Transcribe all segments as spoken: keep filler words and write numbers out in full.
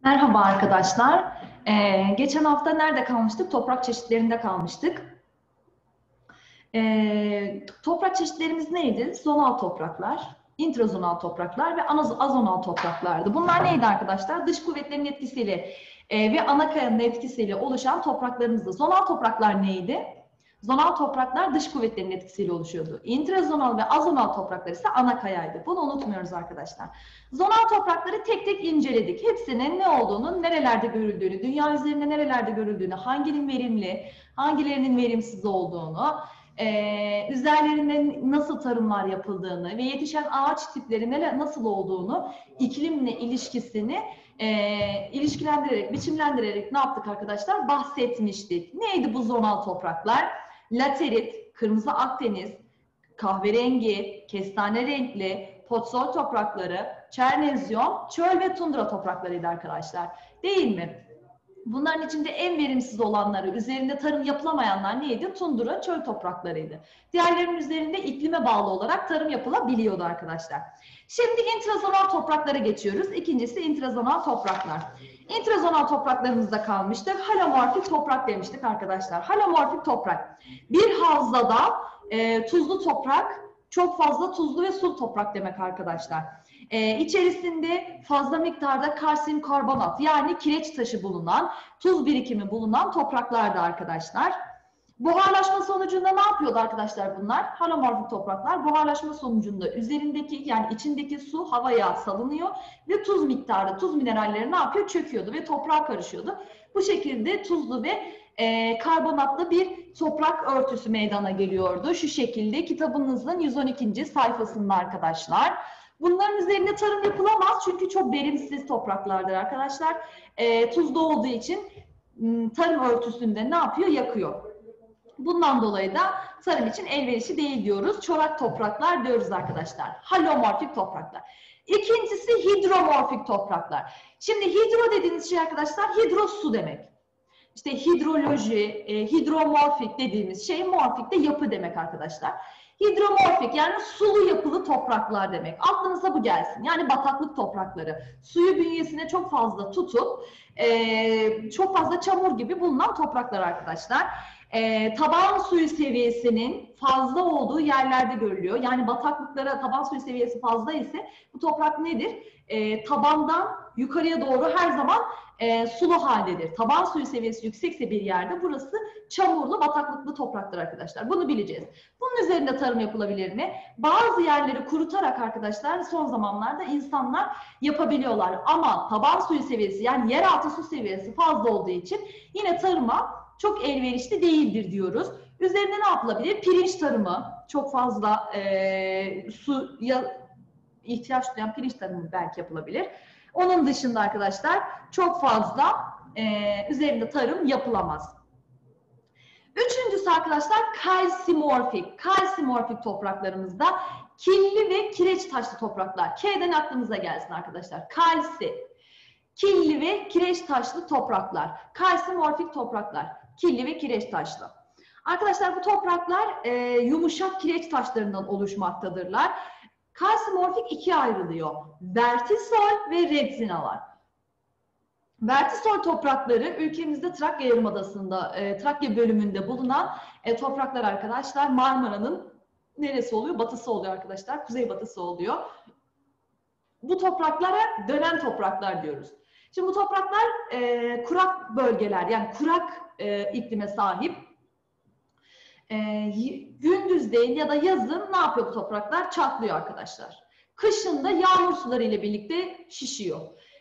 Merhaba arkadaşlar. Ee, geçen hafta nerede kalmıştık? Toprak çeşitlerinde kalmıştık. Ee, toprak çeşitlerimiz neydi? Zonal topraklar, intrazonal topraklar ve anaz- azonal topraklardı. Bunlar neydi arkadaşlar? Dış kuvvetlerin etkisiyle e, ve ana kayanın etkisiyle oluşan topraklarımızdı. Zonal topraklar neydi? Zonal topraklar dış kuvvetlerin etkisiyle oluşuyordu. İntrazonal ve azonal topraklar ise ana kayaydı. Bunu unutmuyoruz arkadaşlar. Zonal toprakları tek tek inceledik. Hepsinin ne olduğunu, nerelerde görüldüğünü, dünya üzerinde nerelerde görüldüğünü, hanginin verimli, hangilerinin verimsiz olduğunu, e, üzerlerinde nasıl tarımlar yapıldığını ve yetişen ağaç tipleri nasıl olduğunu, iklimle ilişkisini e, ilişkilendirerek, biçimlendirerek ne yaptık arkadaşlar? Bahsetmiştik. Neydi bu zonal topraklar? Laterit, kırmızı Akdeniz, kahverengi, kestane renkli, potsol toprakları, çernezyon, çöl ve tundra topraklarıydı arkadaşlar. Değil mi? Bunların içinde en verimsiz olanları, üzerinde tarım yapılamayanlar neydi? Tundra, çöl topraklarıydı. Diğerlerinin üzerinde iklime bağlı olarak tarım yapılabiliyordu arkadaşlar. Şimdi intrazonal topraklara geçiyoruz. İkincisi intrazonal topraklar. İntrazonal topraklarımızda kalmıştık. Halomorfik toprak demiştik arkadaşlar. Halomorfik toprak. Bir havzada e, tuzlu toprak, çok fazla tuzlu ve sulu toprak demek arkadaşlar. Ee, içerisinde fazla miktarda kalsiyum karbonat yani kireç taşı bulunan, tuz birikimi bulunan topraklardı arkadaşlar. Buharlaşma sonucunda ne yapıyordu arkadaşlar bunlar? Halomorfik topraklar buharlaşma sonucunda üzerindeki yani içindeki su havaya salınıyor ve tuz miktarı, tuz mineralleri ne yapıyor? Çöküyordu ve toprağa karışıyordu. Bu şekilde tuzlu ve e, karbonatlı bir toprak örtüsü meydana geliyordu. Şu şekilde kitabınızın yüz on ikinci sayfasında arkadaşlar. Bunların üzerinde tarım yapılamaz çünkü çok verimsiz topraklardır arkadaşlar. E, tuzlu olduğu için tarım örtüsünde ne yapıyor? Yakıyor. Bundan dolayı da tarım için elverişli değil diyoruz. Çorak topraklar diyoruz arkadaşlar. Halomorfik topraklar. İkincisi hidromorfik topraklar. Şimdi hidro dediğiniz şey arkadaşlar hidro su demek. İşte hidroloji, e, hidromorfik dediğimiz şey morfik de yapı demek arkadaşlar. Hidromorfik yani sulu yapılı topraklar demek. Aklınıza bu gelsin. Yani bataklık toprakları. Suyu bünyesine çok fazla tutup e, çok fazla çamur gibi bulunan topraklar arkadaşlar. E, taban suyu seviyesinin fazla olduğu yerlerde görülüyor. Yani bataklıklara taban suyu seviyesi fazla ise bu toprak nedir? E, tabandan yukarıya doğru her zaman e, sulu haldedir. Taban suyu seviyesi yüksekse bir yerde burası çamurlu, bataklıklı topraktır arkadaşlar. Bunu bileceğiz. Bunun üzerinde tarım yapılabilir mi? Bazı yerleri kurutarak arkadaşlar son zamanlarda insanlar yapabiliyorlar. Ama taban suyu seviyesi yani yeraltı su seviyesi fazla olduğu için yine tarıma çok elverişli değildir diyoruz. Üzerine ne yapılabilir? Pirinç tarımı, çok fazla e, suya ihtiyaç duyan pirinç tarımı belki yapılabilir. Onun dışında arkadaşlar çok fazla e, üzerinde tarım yapılamaz. Üçüncüsü arkadaşlar kalsimorfik. Kalsimorfik topraklarımızda killi ve kireç taşlı topraklar. K'den aklınıza gelsin arkadaşlar. Kalsi, killi ve kireç taşlı topraklar. Kalsimorfik topraklar. Killi ve kireç taşlı. Arkadaşlar bu topraklar e, yumuşak kireç taşlarından oluşmaktadırlar. Kalsimorfik ikiye ayrılıyor. Vertisol ve redzina var. Vertisol toprakları ülkemizde Trakya Yarımadası'nda, e, Trakya bölümünde bulunan e, topraklar arkadaşlar. Marmara'nın neresi oluyor? Batısı oluyor arkadaşlar. Kuzeybatısı oluyor. Bu topraklara dönen topraklar diyoruz. Şimdi bu topraklar e, kurak bölgeler yani kurak e, iklime sahip. E, gündüzleyin ya da yazın ne yapıyor bu topraklar? Çatlıyor arkadaşlar. Kışın da yağmur suları ile birlikte şişiyor.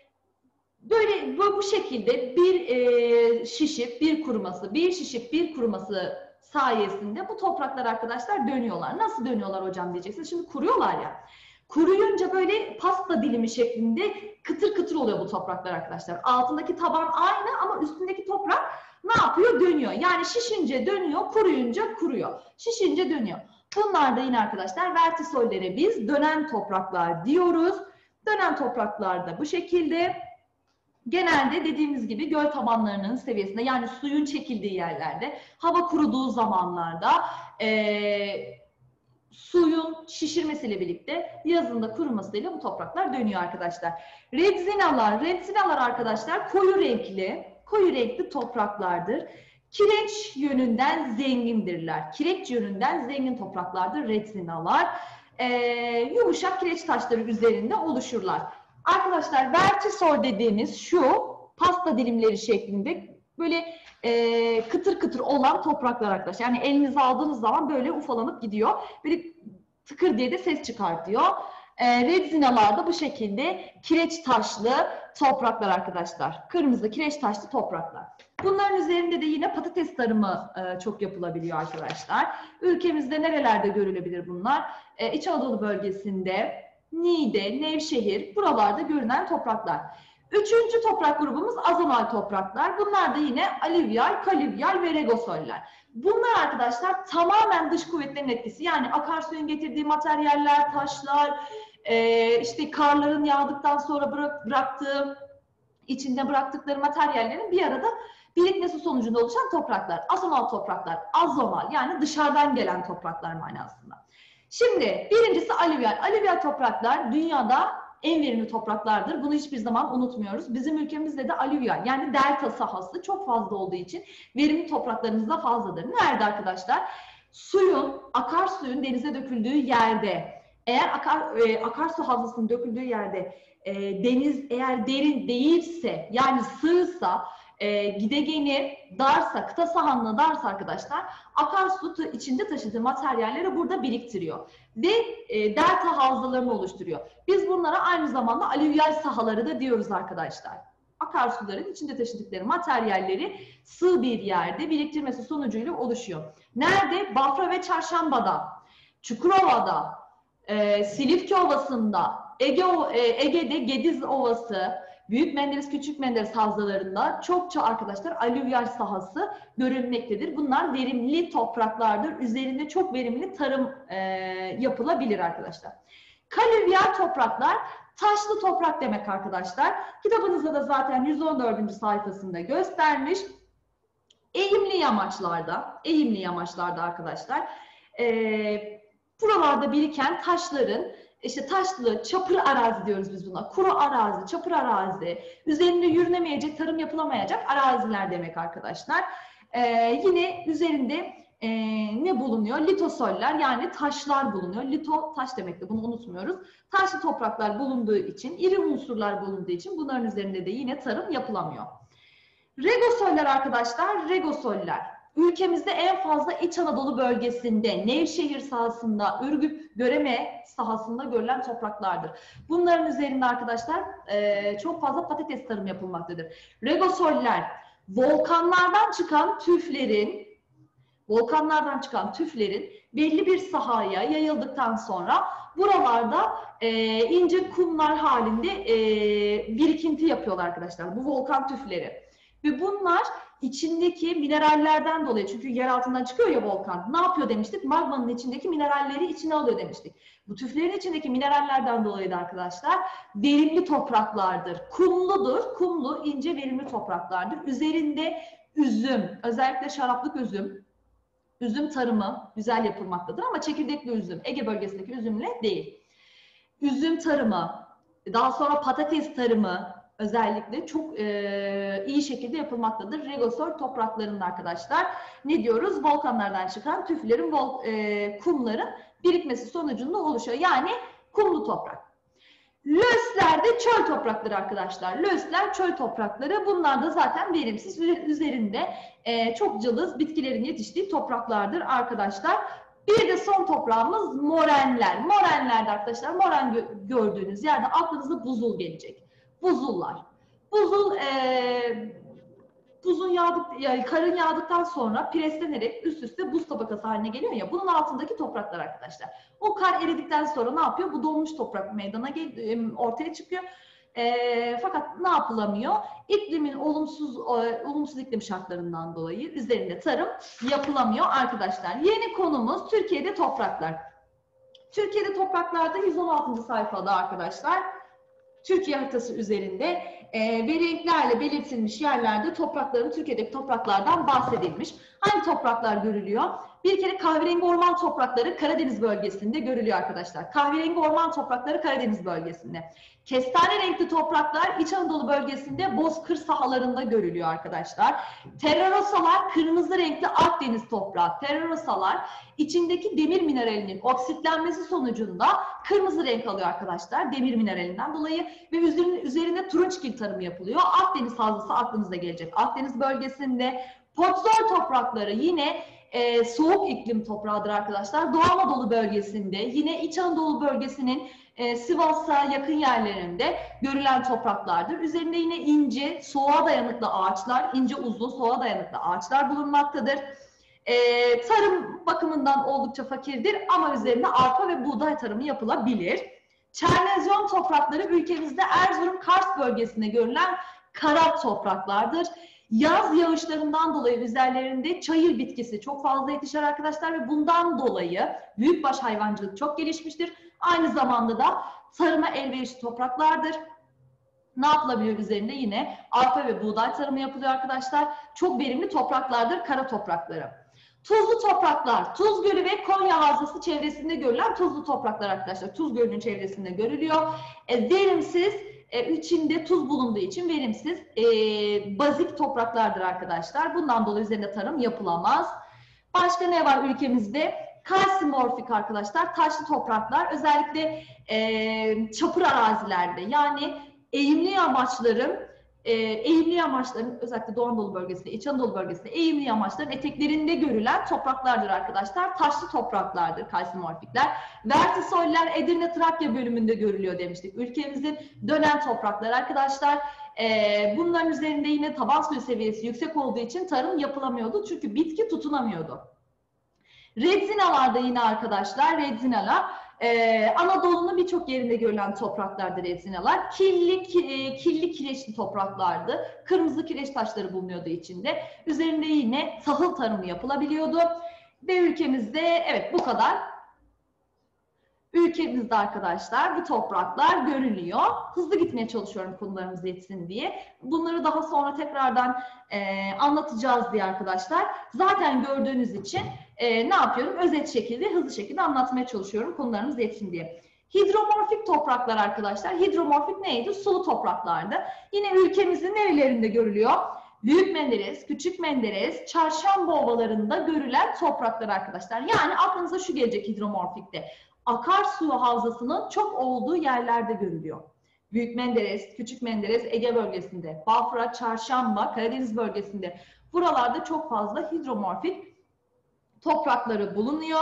Böyle bu, bu şekilde bir e, şişip bir kuruması, bir şişip bir kuruması sayesinde bu topraklar arkadaşlar dönüyorlar. Nasıl dönüyorlar hocam diyeceksiniz. Şimdi kuruyorlar ya. Kuruyunca böyle pasta dilimi şeklinde kıtır kıtır oluyor bu topraklar arkadaşlar. Altındaki taban aynı ama üstündeki toprak ne yapıyor? Dönüyor. Yani şişince dönüyor, kuruyunca kuruyor. Şişince dönüyor. Bunlar da yine arkadaşlar vertisollere biz dönen topraklar diyoruz. Dönen topraklar da bu şekilde. Genelde dediğimiz gibi göl tabanlarının seviyesinde yani suyun çekildiği yerlerde, hava kuruduğu zamanlarda, e, suyun şişirmesiyle birlikte yazında kurumasıyla bu topraklar dönüyor arkadaşlar. Redzinalar, redzinalar arkadaşlar koyu renkli, koyu renkli topraklardır. Kireç yönünden zengindirler. Kireç yönünden zengin topraklardır redzinalar. Ee, yumuşak kireç taşları üzerinde oluşurlar. Arkadaşlar vertisol dediğimiz şu pasta dilimleri şeklinde böyle e, kıtır kıtır olan topraklar arkadaşlar. Yani elinize aldığınız zaman böyle ufalanıp gidiyor. Böyle tıkır diye de ses çıkartıyor. E, redzinalar da bu şekilde kireç taşlı topraklar arkadaşlar. Kırmızı kireç taşlı topraklar. Bunların üzerinde de yine patates tarımı e, çok yapılabiliyor arkadaşlar. Ülkemizde nerelerde görülebilir bunlar? E, İç Anadolu bölgesinde, Niğde, Nevşehir, buralarda görünen topraklar. Üçüncü toprak grubumuz azonal topraklar. Bunlar da yine alüvyal, kalüvyal ve regosoller. Bunlar arkadaşlar tamamen dış kuvvetlerin etkisi. Yani akarsuyun getirdiği materyaller, taşlar, e, işte karların yağdıktan sonra bırak, bıraktığı, içinde bıraktıkları materyallerin bir arada birikmesi sonucunda oluşan topraklar. Azonal topraklar, azonal yani dışarıdan gelen topraklar manasında. Şimdi birincisi alüvyal. Alüvyal topraklar dünyada en verimli topraklardır. Bunu hiçbir zaman unutmuyoruz. Bizim ülkemizde de alüvyal yani delta sahası çok fazla olduğu için verimli topraklarımız da fazladır. Nerede arkadaşlar? Suyun, akarsuyun denize döküldüğü yerde, eğer akar, e, akarsu havzasının döküldüğü yerde e, deniz eğer derin değilse yani sığsa, e, gidegeni darsa, kıta sahanlığı darsa arkadaşlar akarsu içinde taşıdığı materyalleri burada biriktiriyor ve e, delta havzalarını oluşturuyor. Biz bunlara aynı zamanda alüvyal sahaları da diyoruz arkadaşlar. Akarsuların içinde taşıdıkları materyalleri sığ bir yerde biriktirmesi sonucuyla oluşuyor. Nerede? Bafra ve Çarşamba'da, Çukurova'da, e, Silifke Ovası'nda, Ege, e, Ege'de Gediz Ovası, Büyük Menderes, Küçük Menderes havzalarında çokça arkadaşlar alüvyal sahası görülmektedir. Bunlar verimli topraklardır. Üzerinde çok verimli tarım e, yapılabilir arkadaşlar. Kalüvyal topraklar taşlı toprak demek arkadaşlar. Kitabınızda da zaten yüz on dördüncü sayfasında göstermiş. Eğimli yamaçlarda, eğimli yamaçlarda arkadaşlar e, buralarda biriken taşların İşte taşlı, çapır arazi diyoruz biz buna. Kuru arazi, çapır arazi, üzerinde yürünemeyecek, tarım yapılamayacak araziler demek arkadaşlar. Ee, yine üzerinde e, ne bulunuyor? Litosoller yani taşlar bulunuyor. Lito taş demekti, bunu unutmuyoruz. Taşlı topraklar bulunduğu için, iri unsurlar bulunduğu için bunların üzerinde de yine tarım yapılamıyor. Regosoller arkadaşlar, regosoller. Ülkemizde en fazla İç Anadolu bölgesinde, Nevşehir sahasında, Ürgüp, Göreme sahasında görülen topraklardır. Bunların üzerinde arkadaşlar e, çok fazla patates tarımı yapılmaktadır. Regosoller, volkanlardan çıkan tüflerin, volkanlardan çıkan tüflerin belli bir sahaya yayıldıktan sonra buralarda e, ince kumlar halinde e, birikinti yapıyorlar arkadaşlar. Bu volkan tüfleri. Ve bunlar içindeki minerallerden dolayı, çünkü yer altından çıkıyor ya volkan, ne yapıyor demiştik? Magmanın içindeki mineralleri içine alıyor demiştik. Bu tüflerin içindeki minerallerden dolayı da arkadaşlar verimli topraklardır. Kumludur, kumlu, ince verimli topraklardır. Üzerinde üzüm, özellikle şaraplık üzüm, üzüm tarımı güzel yapılmaktadır ama çekirdekli üzüm, Ege bölgesindeki üzümle değil. Üzüm tarımı, daha sonra patates tarımı, özellikle çok e, iyi şekilde yapılmaktadır. Regosol topraklarında arkadaşlar ne diyoruz? Volkanlardan çıkan tüflerin, vol, e, kumların birikmesi sonucunda oluşuyor. Yani kumlu toprak. Lösler de çöl toprakları arkadaşlar. Lösler çöl toprakları. Bunlar da zaten verimsiz. Üzerinde e, çok cılız bitkilerin yetiştiği topraklardır arkadaşlar. Bir de son toprağımız morenler. Morenlerde arkadaşlar, moren gö gördüğünüz yerde aklınıza buzul gelecek. Buzullar. Buzul e, buzun yağdık, yani karın yağdıktan sonra preslenerek üst üste buz tabakası haline geliyor ya. Bunun altındaki topraklar arkadaşlar. O kar eridikten sonra ne yapıyor? Bu donmuş toprak meydana gel, ortaya çıkıyor. E, fakat ne yapılamıyor? İklimin olumsuz olumsuz iklim şartlarından dolayı üzerinde tarım yapılamıyor arkadaşlar. Yeni konumuz Türkiye'de topraklar. Türkiye'de topraklarda yüz on altıncı sayfada arkadaşlar. Türkiye haritası üzerinde e, ve renklerle belirtilmiş yerlerde toprakların, Türkiye'deki topraklardan bahsedilmiş. Hangi topraklar görülüyor? Bir kere kahverengi orman toprakları Karadeniz bölgesinde görülüyor arkadaşlar. Kahverengi orman toprakları Karadeniz bölgesinde. Kestane renkli topraklar İç Anadolu bölgesinde bozkır sahalarında görülüyor arkadaşlar. Terrarosalar kırmızı renkli Akdeniz toprağı. Terrarosalar içindeki demir mineralinin oksitlenmesi sonucunda kırmızı renk alıyor arkadaşlar. Demir mineralinden dolayı ve üzerinde, üzerinde turunçgil tarımı yapılıyor. Akdeniz havzası aklınıza gelecek. Akdeniz bölgesinde Podzol toprakları yine e, soğuk iklim toprağıdır arkadaşlar. Doğu Anadolu bölgesinde, yine İç Anadolu bölgesinin e, Sivas'a yakın yerlerinde görülen topraklardır. Üzerinde yine ince, soğuğa dayanıklı ağaçlar, ince uzun soğuğa dayanıklı ağaçlar bulunmaktadır. E, tarım bakımından oldukça fakirdir ama üzerinde arpa ve buğday tarımı yapılabilir. Çernezyon toprakları ülkemizde Erzurum-Kars bölgesinde görülen kara topraklardır. Yaz yağışlarından dolayı üzerlerinde çayır bitkisi çok fazla yetişir arkadaşlar ve bundan dolayı büyükbaş hayvancılık çok gelişmiştir. Aynı zamanda da tarıma elverişli topraklardır. Ne yapılabiliyor üzerinde? Yine arpa ve buğday tarımı yapılıyor arkadaşlar. Çok verimli topraklardır kara toprakları. Tuzlu topraklar, Tuz Gölü ve Konya Havzası çevresinde görülen tuzlu topraklar arkadaşlar. Tuz Gölü'nün çevresinde görülüyor. E, verimsiz, e, içinde tuz bulunduğu için verimsiz e, bazik topraklardır arkadaşlar. Bundan dolayı üzerinde tarım yapılamaz. Başka ne var ülkemizde? Kalsimorfik arkadaşlar, taşlı topraklar. Özellikle e, çapır arazilerde, yani eğimli yamaçların E, eğimli yamaçların özellikle Doğu Anadolu bölgesinde, İç Anadolu bölgesinde eğimli yamaçların eteklerinde görülen topraklardır arkadaşlar. Taşlı topraklardır kalsimorfikler. Vertisoller Edirne Trakya bölümünde görülüyor demiştik. Ülkemizin dönen toprakları arkadaşlar. E, bunların üzerinde yine taban suyu seviyesi yüksek olduğu için tarım yapılamıyordu. Çünkü bitki tutunamıyordu. Redzinalarda yine arkadaşlar, redzinalar Ee, Anadolu'nun birçok yerinde görülen topraklardır redzinalar. Kirli, ki, kirli kireçli topraklardı. Kırmızı kireç taşları bulunuyordu içinde. Üzerinde yine tahıl tarımı yapılabiliyordu. Ve ülkemizde evet bu kadar. Ülkemizde arkadaşlar bu topraklar görülüyor. Hızlı gitmeye çalışıyorum konularımız yetsin diye. Bunları daha sonra tekrardan e, anlatacağız diye arkadaşlar. Zaten gördüğünüz için e, ne yapıyorum? Özet şekilde, hızlı şekilde anlatmaya çalışıyorum konularımız yetsin diye. Hidromorfik topraklar arkadaşlar. Hidromorfik neydi? Sulu topraklardı. Yine ülkemizin nerelerinde görülüyor? Büyük Menderes, Küçük Menderes, Çarşamba ovalarında görülen topraklar arkadaşlar. Yani aklınıza şu gelecek hidromorfikte. Akarsu havzasının çok olduğu yerlerde görülüyor. Büyük Menderes, Küçük Menderes, Ege bölgesinde, Bafra, Çarşamba, Karadeniz bölgesinde. Buralarda çok fazla hidromorfik toprakları bulunuyor.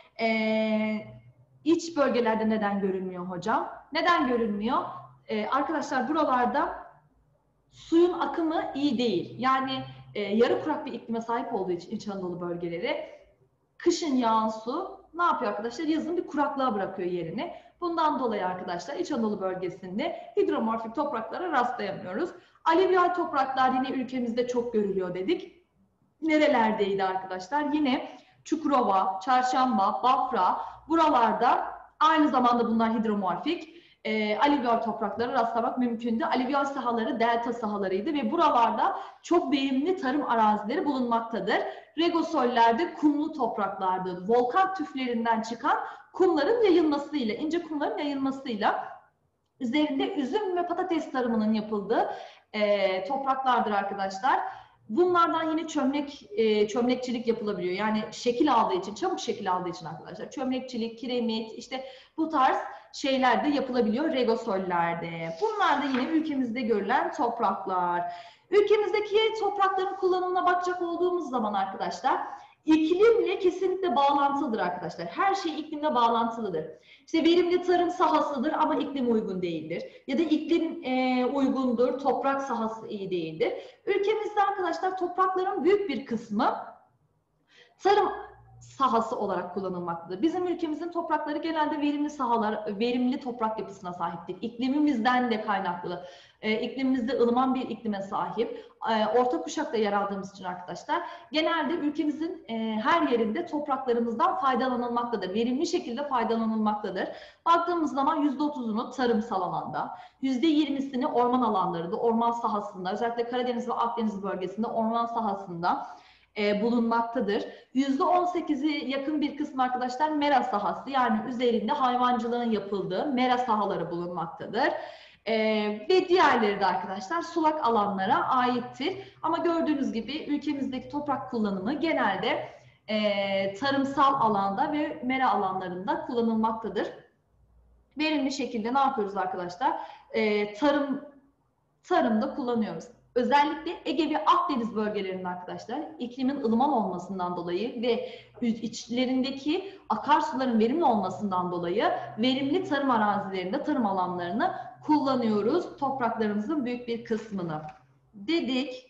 Ee, iç bölgelerde neden görülmüyor hocam? Neden görülmüyor? Ee, arkadaşlar buralarda suyun akımı iyi değil. Yani e, yarı kurak bir iklime sahip olduğu için İç Anadolu bölgeleri kışın yağan su ne yapıyor arkadaşlar? Yazın bir kuraklığa bırakıyor yerini. Bundan dolayı arkadaşlar İç Anadolu bölgesinde hidromorfik topraklara rastlayamıyoruz. Alüvyal topraklar yine ülkemizde çok görülüyor dedik. Nerelerdeydi arkadaşlar? Yine Çukurova, Çarşamba, Bafra buralarda aynı zamanda bunlar hidromorfik. E, alüvyal topraklara rastlamak mümkündü. Alüvyal sahaları delta sahalarıydı ve buralarda çok verimli tarım arazileri bulunmaktadır. Regosollerde kumlu topraklardı. Volkan tüflerinden çıkan kumların yayılmasıyla, ince kumların yayılmasıyla üzerinde üzüm ve patates tarımının yapıldığı e, topraklardır arkadaşlar. Bunlardan yine çömlek, e, çömlekçilik yapılabiliyor. Yani şekil aldığı için, çabuk şekil aldığı için arkadaşlar. Çömlekçilik, kiremit, işte bu tarz şeyler de yapılabiliyor regosollerde. Bunlar da yine ülkemizde görülen topraklar. Ülkemizdeki toprakların kullanımına bakacak olduğumuz zaman arkadaşlar, iklimle kesinlikle bağlantılıdır arkadaşlar. Her şey iklimle bağlantılıdır. İşte verimli tarım sahasıdır ama iklim uygun değildir. Ya da iklim e, uygundur, toprak sahası iyi değildir. Ülkemizde arkadaşlar toprakların büyük bir kısmı tarım sahası olarak kullanılmaktadır. Bizim ülkemizin toprakları genelde verimli sahalar, verimli toprak yapısına sahiptir. İklimimizden de kaynaklı. E, iklimimizde ılıman bir iklime sahip. E, orta kuşakta yer aldığımız için arkadaşlar genelde ülkemizin e, her yerinde topraklarımızdan faydalanılmaktadır. Verimli şekilde faydalanılmaktadır. Baktığımız zaman yüzde otuzunu tarımsal alanda, yüzde yirmisini orman alanlarında, orman sahasında, özellikle Karadeniz ve Akdeniz bölgesinde orman sahasında e, bulunmaktadır. yüzde on sekizi yakın bir kısmı arkadaşlar mera sahası, yani üzerinde hayvancılığın yapıldığı mera sahaları bulunmaktadır. Ee, ve diğerleri de arkadaşlar sulak alanlara aittir. Ama gördüğünüz gibi ülkemizdeki toprak kullanımı genelde e, tarımsal alanda ve mera alanlarında kullanılmaktadır. Verimli şekilde ne yapıyoruz arkadaşlar? E, tarım tarımda kullanıyoruz. Özellikle Ege ve Akdeniz bölgelerinde arkadaşlar iklimin ılıman olmasından dolayı ve içlerindeki akarsuların verimli olmasından dolayı verimli tarım arazilerinde, tarım alanlarını kullanıyoruz. Topraklarımızın büyük bir kısmını dedik.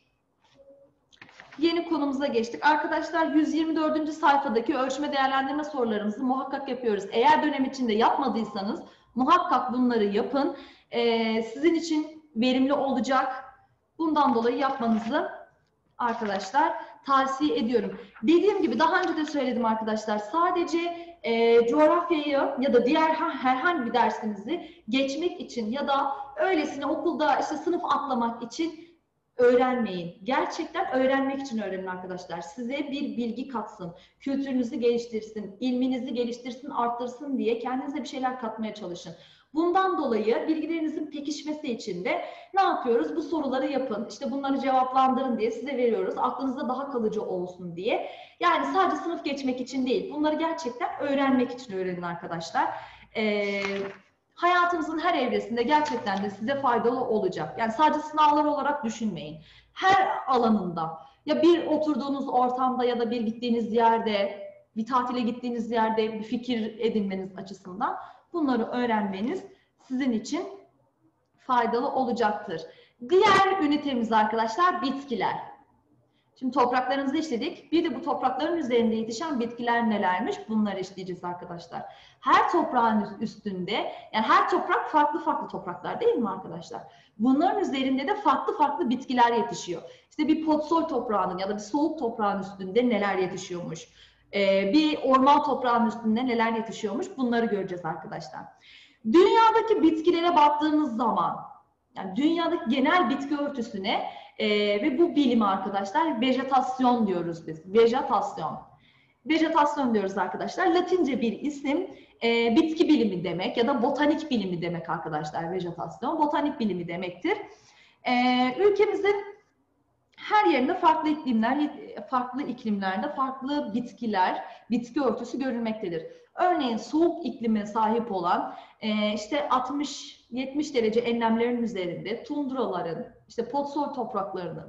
Yeni konumuza geçtik. Arkadaşlar yüz yirmi dördüncü sayfadaki ölçme değerlendirme sorularımızı muhakkak yapıyoruz. Eğer dönem içinde yapmadıysanız muhakkak bunları yapın. Ee, sizin için verimli olacak. Bundan dolayı yapmanızı arkadaşlar tavsiye ediyorum. Dediğim gibi daha önce de söyledim arkadaşlar. Sadece e, coğrafyayı ya da diğer herhangi bir dersinizi geçmek için ya da öylesine okulda işte sınıf atlamak için öğrenmeyin. Gerçekten öğrenmek için öğrenin arkadaşlar. Size bir bilgi katsın, kültürünüzü geliştirsin, ilminizi geliştirsin, arttırsın diye kendinize bir şeyler katmaya çalışın. Bundan dolayı bilgilerinizin pekişmesi için de ne yapıyoruz? Bu soruları yapın, işte bunları cevaplandırın diye size veriyoruz. Aklınızda daha kalıcı olsun diye. Yani sadece sınıf geçmek için değil, bunları gerçekten öğrenmek için öğrenin arkadaşlar. Ee, hayatınızın her evresinde gerçekten de size faydalı olacak. Yani sadece sınavlar olarak düşünmeyin. Her alanında, ya bir oturduğunuz ortamda ya da bir gittiğiniz yerde, bir tatile gittiğiniz yerde bir fikir edinmeniz açısından bunları öğrenmeniz sizin için faydalı olacaktır. Diğer ünitemiz arkadaşlar bitkiler. Şimdi topraklarımızı işledik. Bir de bu toprakların üzerinde yetişen bitkiler nelermiş? Bunları işleyeceğiz arkadaşlar. Her toprağın üstünde, yani her toprak farklı farklı topraklar değil mi arkadaşlar? Bunların üzerinde de farklı farklı bitkiler yetişiyor. İşte bir potsol toprağının ya da bir soğuk toprağın üstünde neler yetişiyormuş? Ee, bir orman toprağın üstünde neler yetişiyormuş? Bunları göreceğiz arkadaşlar. Dünyadaki bitkilere baktığımız zaman, yani dünyadaki genel bitki örtüsüne e, ve bu bilimi arkadaşlar vejetasyon diyoruz biz. Vejetasyon. Vejetasyon diyoruz arkadaşlar. Latince bir isim, e, bitki bilimi demek ya da botanik bilimi demek arkadaşlar vejetasyon. Botanik bilimi demektir. E, ülkemizin her yerinde farklı iklimler, farklı iklimlerde farklı bitkiler, bitki örtüsü görülmektedir. Örneğin soğuk iklime sahip olan işte altmış yetmiş derece enlemlerin üzerinde tundraların, işte potsol topraklarının,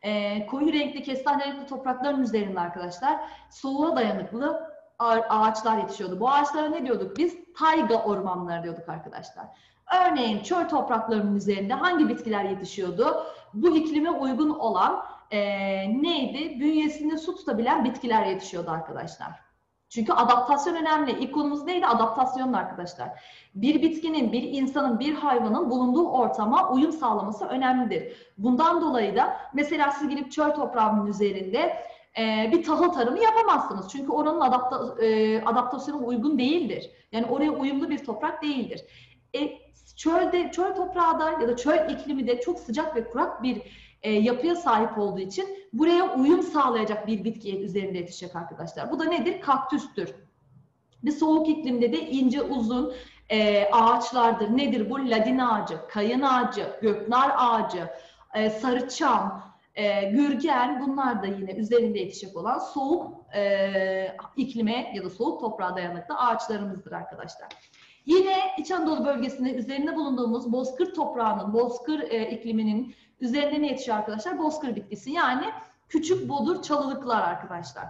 koyu renkli, kestane renkli toprakların üzerinde arkadaşlar soğuğa dayanıklı ağaçlar yetişiyordu. Bu ağaçlara ne diyorduk biz? Tayga ormanları diyorduk arkadaşlar. Örneğin çöl topraklarının üzerinde hangi bitkiler yetişiyordu? Bu iklime uygun olan e, neydi? Bünyesinde su tutabilen bitkiler yetişiyordu arkadaşlar. Çünkü adaptasyon önemli. İlk konumuz neydi? Adaptasyon arkadaşlar. Bir bitkinin, bir insanın, bir hayvanın bulunduğu ortama uyum sağlaması önemlidir. Bundan dolayı da mesela siz gidip çöl toprağının üzerinde e, bir tahıl tarımı yapamazsınız. Çünkü oranın adapta, e, adaptasyona uygun değildir. Yani oraya uyumlu bir toprak değildir. E, çölde, çöl toprağı da ya da çöl iklimi de çok sıcak ve kurak bir e, yapıya sahip olduğu için buraya uyum sağlayacak bir bitki üzerinde yetişecek arkadaşlar. Bu da nedir? Kaktüstür. Bir soğuk iklimde de ince uzun e, ağaçlardır. Nedir bu? Ladin ağacı, kayın ağacı, göknar ağacı, e, sarıçam, e, gürgen, bunlar da yine üzerinde yetişecek olan soğuk e, iklime ya da soğuk toprağa dayanıklı ağaçlarımızdır arkadaşlar. Yine İç Anadolu bölgesinde üzerinde bulunduğumuz bozkır toprağının, bozkır e, ikliminin üzerinde ne yetişiyor arkadaşlar? Bozkır bitkisi, yani küçük bodur çalılıklar arkadaşlar.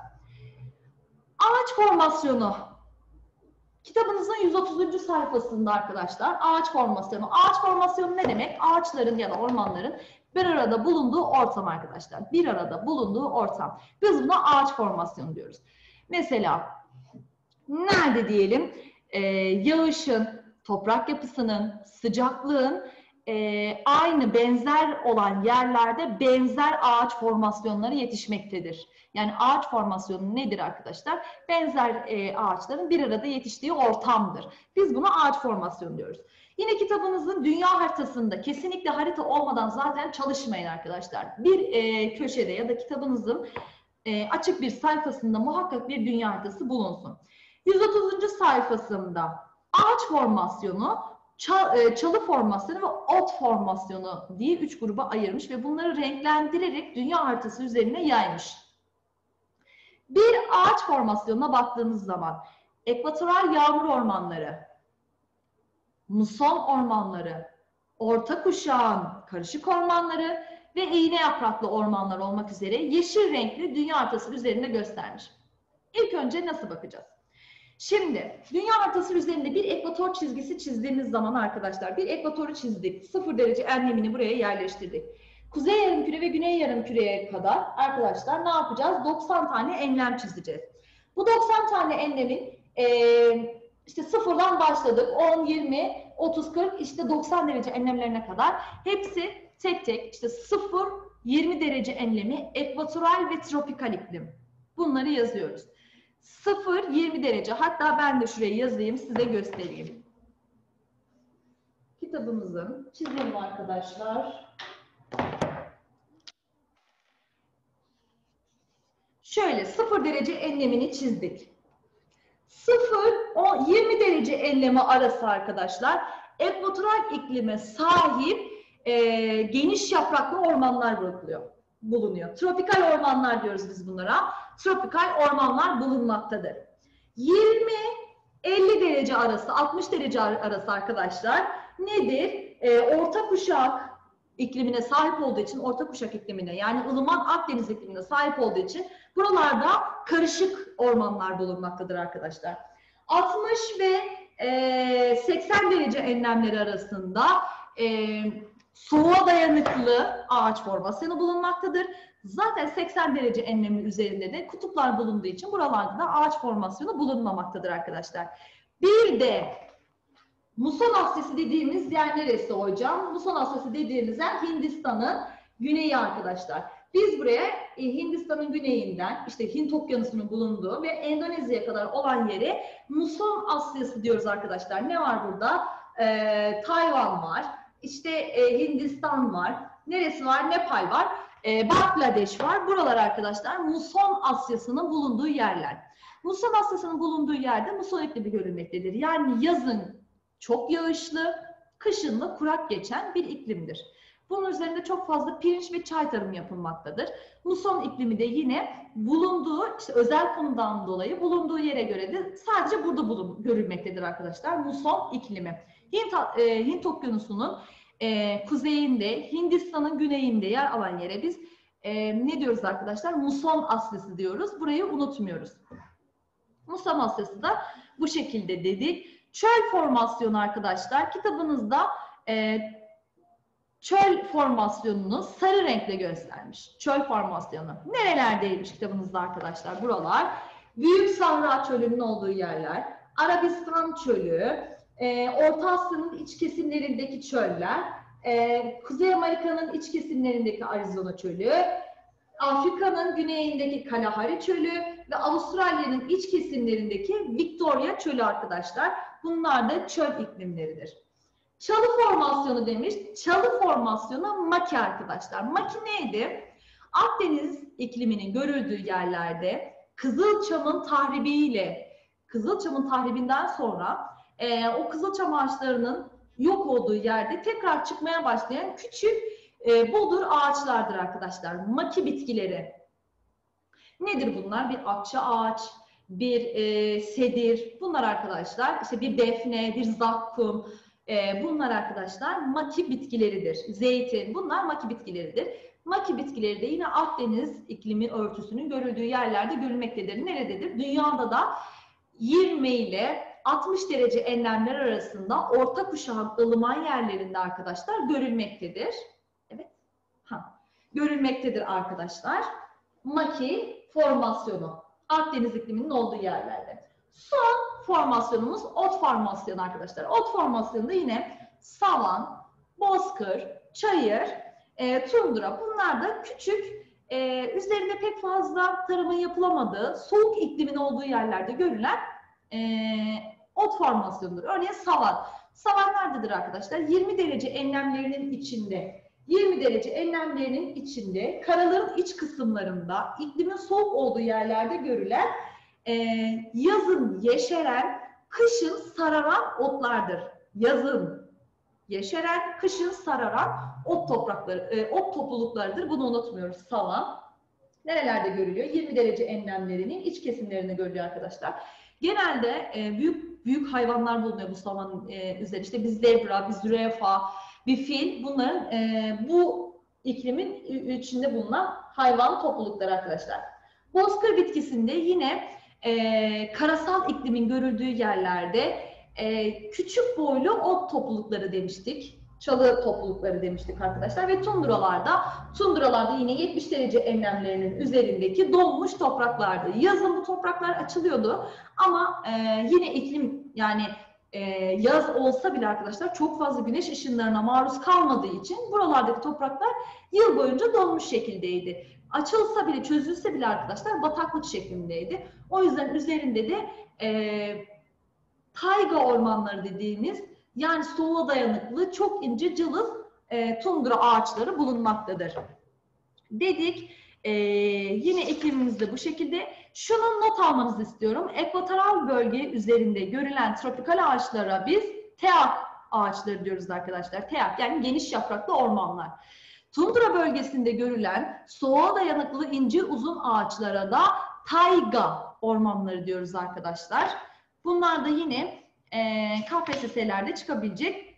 Ağaç formasyonu. Kitabınızın yüz otuzuncu sayfasında arkadaşlar ağaç formasyonu. Ağaç formasyonu ne demek? Ağaçların ya da ormanların bir arada bulunduğu ortam arkadaşlar. Bir arada bulunduğu ortam. Biz buna ağaç formasyonu diyoruz. Mesela nerede diyelim? Ee, yağışın, toprak yapısının, sıcaklığın e, aynı, benzer olan yerlerde benzer ağaç formasyonları yetişmektedir. Yani ağaç formasyonu nedir arkadaşlar? Benzer e, ağaçların bir arada yetiştiği ortamdır. Biz buna ağaç formasyonu diyoruz. Yine kitabınızın dünya haritasında kesinlikle harita olmadan zaten çalışmayın arkadaşlar. Bir e, köşede ya da kitabınızın e, açık bir sayfasında muhakkak bir dünya haritası bulunsun. yüz otuzuncu sayfasında ağaç formasyonu, çalı formasyonu ve ot formasyonu diye üç gruba ayırmış ve bunları renklendirerek dünya haritası üzerine yaymış. Bir ağaç formasyonuna baktığımız zaman ekvatoral yağmur ormanları, muson ormanları, orta kuşağın karışık ormanları ve iğne yapraklı ormanlar olmak üzere yeşil renkli dünya haritası üzerinde göstermiş. İlk önce nasıl bakacağız? Şimdi dünya haritası üzerinde bir ekvator çizgisi çizdiğimiz zaman arkadaşlar bir ekvatoru çizdik. sıfır derece enlemini buraya yerleştirdik. Kuzey yarımküre ve güney yarımküreye kadar arkadaşlar ne yapacağız? doksan tane enlem çizeceğiz. Bu doksan tane enlemin e, işte sıfırdan başladık. on, yirmi, otuz, kırk işte doksan derece enlemlerine kadar hepsi tek tek işte sıfır, yirmi derece enlemi ekvatoral ve tropikal iklim. Bunları yazıyoruz. sıfır, yirmi derece. Hatta ben de şuraya yazayım, size göstereyim. Kitabımızın çizelim arkadaşlar. Şöyle sıfır derece enlemini çizdik. sıfır, yirmi derece enlemi arası arkadaşlar ekvatoral iklime sahip e, geniş yapraklı ormanlar bulunuyor. bulunuyor. Tropikal ormanlar diyoruz biz bunlara. Tropikal ormanlar bulunmaktadır. yirmi elli derece arası, altmış derece arası arkadaşlar nedir? E, orta kuşak iklimine sahip olduğu için, orta kuşak iklimine yani ılıman Akdeniz iklimine sahip olduğu için buralarda karışık ormanlar bulunmaktadır arkadaşlar. altmış ve e, seksen derece enlemleri arasında e, soğuğa dayanıklı ağaç formasyonu bulunmaktadır. Zaten seksen derece enlemi üzerinde de kutuplar bulunduğu için buralarda da ağaç formasyonu bulunmamaktadır arkadaşlar. Bir de Muson Asyası dediğimiz yer neresi hocam? Muson Asyası dediğimiz yer Hindistan'ın güneyi arkadaşlar. Biz buraya e, Hindistan'ın güneyinden işte Hint Okyanusu'nun bulunduğu ve Endonezya'ya kadar olan yere Muson Asyası diyoruz arkadaşlar. Ne var burada? Ee, Tayvan var. İşte e, Hindistan var. Neresi var? Nepal var. E, Bangladeş var. Buralar arkadaşlar Muson Asyası'nın bulunduğu yerler. Muson Asyası'nın bulunduğu yerde muson iklimi görülmektedir. Yani yazın çok yağışlı, kışın da kurak geçen bir iklimdir. Bunun üzerinde çok fazla pirinç ve çay tarımı yapılmaktadır. Muson iklimi de yine bulunduğu, işte özel konudan dolayı bulunduğu yere göre de sadece burada bulun, görülmektedir arkadaşlar. Muson iklimi. Hint, e, Hint Okyanusu'nun e, kuzeyinde, Hindistan'ın güneyinde yer alan yere biz e, ne diyoruz arkadaşlar? Muson Asyası diyoruz. Burayı unutmuyoruz. Muson Asyası da bu şekilde dedik. Çöl formasyonu arkadaşlar. Kitabınızda e, çöl formasyonunu sarı renkle göstermiş. Çöl formasyonu. Nerelerdeymiş kitabınızda arkadaşlar? Buralar. Büyük Sahra Çölü'nün olduğu yerler. Arabistan Çölü. E, Orta Asya'nın iç kesimlerindeki çöller. E, Kuzey Amerika'nın iç kesimlerindeki Arizona Çölü. Afrika'nın güneyindeki Kalahari Çölü ve Avustralya'nın iç kesimlerindeki Victoria Çölü arkadaşlar. Bunlar da çöl iklimleridir. Çalı formasyonu demiş. Çalı formasyonu maki arkadaşlar. Maki neydi? Akdeniz ikliminin görüldüğü yerlerde Kızılçam'ın tahribiyle, Kızılçam'ın tahribinden sonra e, o Kızılçam ağaçlarının yok olduğu yerde tekrar çıkmaya başlayan küçük e, bodur ağaçlardır arkadaşlar. Maki bitkileri. Nedir bunlar? Bir akça ağaç, bir e, sedir. Bunlar arkadaşlar işte bir defne, bir zakkum. E, bunlar arkadaşlar maki bitkileridir. Zeytin. Bunlar maki bitkileridir. Maki bitkileri de yine Akdeniz iklimi örtüsünün görüldüğü yerlerde görülmektedir. Nerededir? Dünyada da yirmi ile altmış derece enlemler arasında orta kuşağın ılıman yerlerinde arkadaşlar görülmektedir. Evet. Ha. Görülmektedir arkadaşlar. Maki formasyonu. Akdeniz ikliminin olduğu yerlerde. Son formasyonumuz ot formasyonu arkadaşlar. Ot formasyonunda yine savan, bozkır, çayır, e, tundra. Bunlar da küçük, e, üzerinde pek fazla tarımın yapılamadığı, soğuk iklimin olduğu yerlerde görülen e, ot formasyonudur. Örneğin savan. Savan nerededir arkadaşlar? yirmi derece enlemlerinin içinde yirmi derece enlemlerinin içinde, karaların iç kısımlarında, iklimin soğuk olduğu yerlerde görülen e, yazın yeşeren, kışın sararan otlardır. Yazın yeşeren, kışın sararan ot toprakları, e, ot topluluklarıdır. Bunu unutmuyoruz. Savan. Nerelerde görülüyor? yirmi derece enlemlerinin iç kesimlerinde görülüyor arkadaşlar. Genelde e, büyük büyük hayvanlar bulunuyor bu savanın e, üzerinde. İşte bir zebra, bir zürafa, bir fil. Bunların e, bu iklimin içinde bulunan hayvan toplulukları arkadaşlar. Bozkır bitkisinde yine e, karasal iklimin görüldüğü yerlerde e, küçük boylu ot toplulukları demiştik. Çalı toplulukları demiştik arkadaşlar ve tundralarda, tundralarda yine yetmiş derece enlemlerinin üzerindeki donmuş topraklardı. Yazın bu topraklar açılıyordu ama e, yine iklim yani e, yaz olsa bile arkadaşlar çok fazla güneş ışınlarına maruz kalmadığı için buralardaki topraklar yıl boyunca donmuş şekildeydi. Açılsa bile, çözülse bile arkadaşlar bataklık şeklindeydi. O yüzden üzerinde de e, tayga ormanları dediğimiz yani soğuğa dayanıklı çok ince cılız e, tundra ağaçları bulunmaktadır. Dedik e, yine iklimimizde bu şekilde. Şunu not almanızı istiyorum. Ekvatoral bölge üzerinde görülen tropikal ağaçlara biz teak ağaçları diyoruz arkadaşlar. Teak yani geniş yapraklı ormanlar. Tundra bölgesinde görülen soğuğa dayanıklı ince uzun ağaçlara da tayga ormanları diyoruz arkadaşlar. Bunlar da yine e, K P S S'lerde çıkabilecek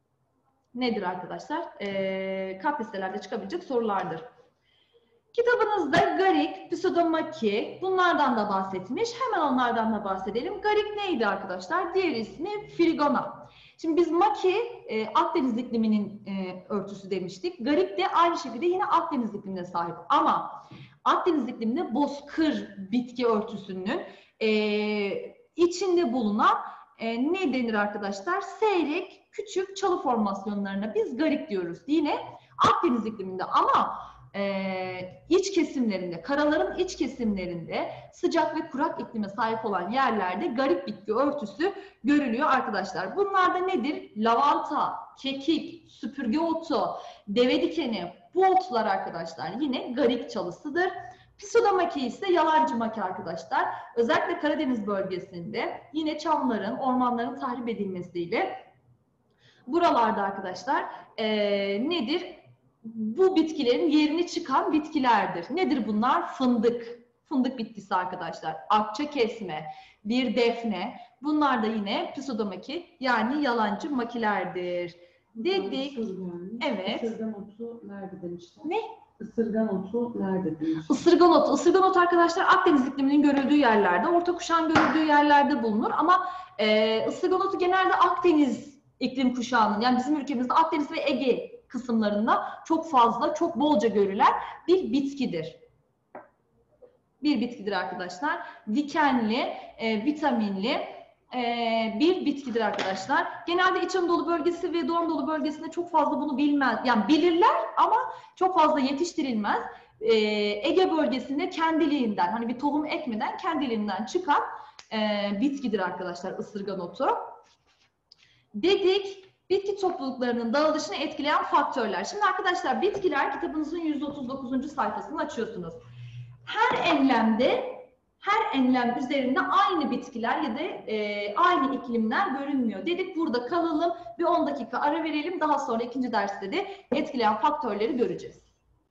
nedir arkadaşlar? E, K P S S'lerde çıkabilecek sorulardır. Kitabınızda Garik, Pseudomaki bunlardan da bahsetmiş. Hemen onlardan da bahsedelim. Garik neydi arkadaşlar? Diğer ismi Frigona. Şimdi biz Maki e, Akdeniz ikliminin e, örtüsü demiştik. Garik de aynı şekilde yine Akdeniz iklimine sahip. Ama Akdeniz ikliminde bozkır bitki örtüsünün e, içinde bulunan e, ne denir arkadaşlar? Seyrek, küçük çalı formasyonlarına biz garik diyoruz. Yine Akdeniz ikliminde ama Ee, iç kesimlerinde, karaların iç kesimlerinde sıcak ve kurak iklime sahip olan yerlerde garip bitki örtüsü görülüyor arkadaşlar. Bunlar da nedir? Lavanta, kekik, süpürge otu, deve dikeni, bu otlar arkadaşlar yine garik çalısıdır. Pseudomaki ise yalancı maki arkadaşlar. Özellikle Karadeniz bölgesinde yine çamların, ormanların tahrip edilmesiyle buralarda arkadaşlar ee, nedir? Bu bitkilerin yerini çıkan bitkilerdir. Nedir bunlar? Fındık. Fındık bitkisi arkadaşlar. Akça kesme, bir defne. Bunlar da yine pseudomaki yani yalancı makilerdir. Dedik. Evet. Isırgan otu nerede demişler? Ne? Isırgan otu nerede demişler? Isırgan otu. Isırgan otu arkadaşlar Akdeniz ikliminin görüldüğü yerlerde, orta kuşağın görüldüğü yerlerde bulunur. Ama e, ısırgan otu genelde Akdeniz iklim kuşağının yani bizim ülkemizde Akdeniz ve Ege kısımlarında çok fazla, çok bolca görülen bir bitkidir. Bir bitkidir arkadaşlar. Dikenli, e, vitaminli e, bir bitkidir arkadaşlar. Genelde İç Anadolu bölgesi ve Doğu Anadolu bölgesinde çok fazla bunu bilmez. Yani bilirler ama çok fazla yetiştirilmez. E, Ege bölgesinde kendiliğinden, hani bir tohum ekmeden kendiliğinden çıkan e, bitkidir arkadaşlar ısırgan otu. Dedik. Bitki topluluklarının dağılışını etkileyen faktörler. Şimdi arkadaşlar bitkiler kitabınızın yüz otuz dokuzuncu sayfasını açıyorsunuz. Her enlemde, her enlem üzerinde aynı bitkiler ya da e, aynı iklimler görünmüyor. Dedik burada kalalım bir on dakika ara verelim. Daha sonra ikinci derste de etkileyen faktörleri göreceğiz.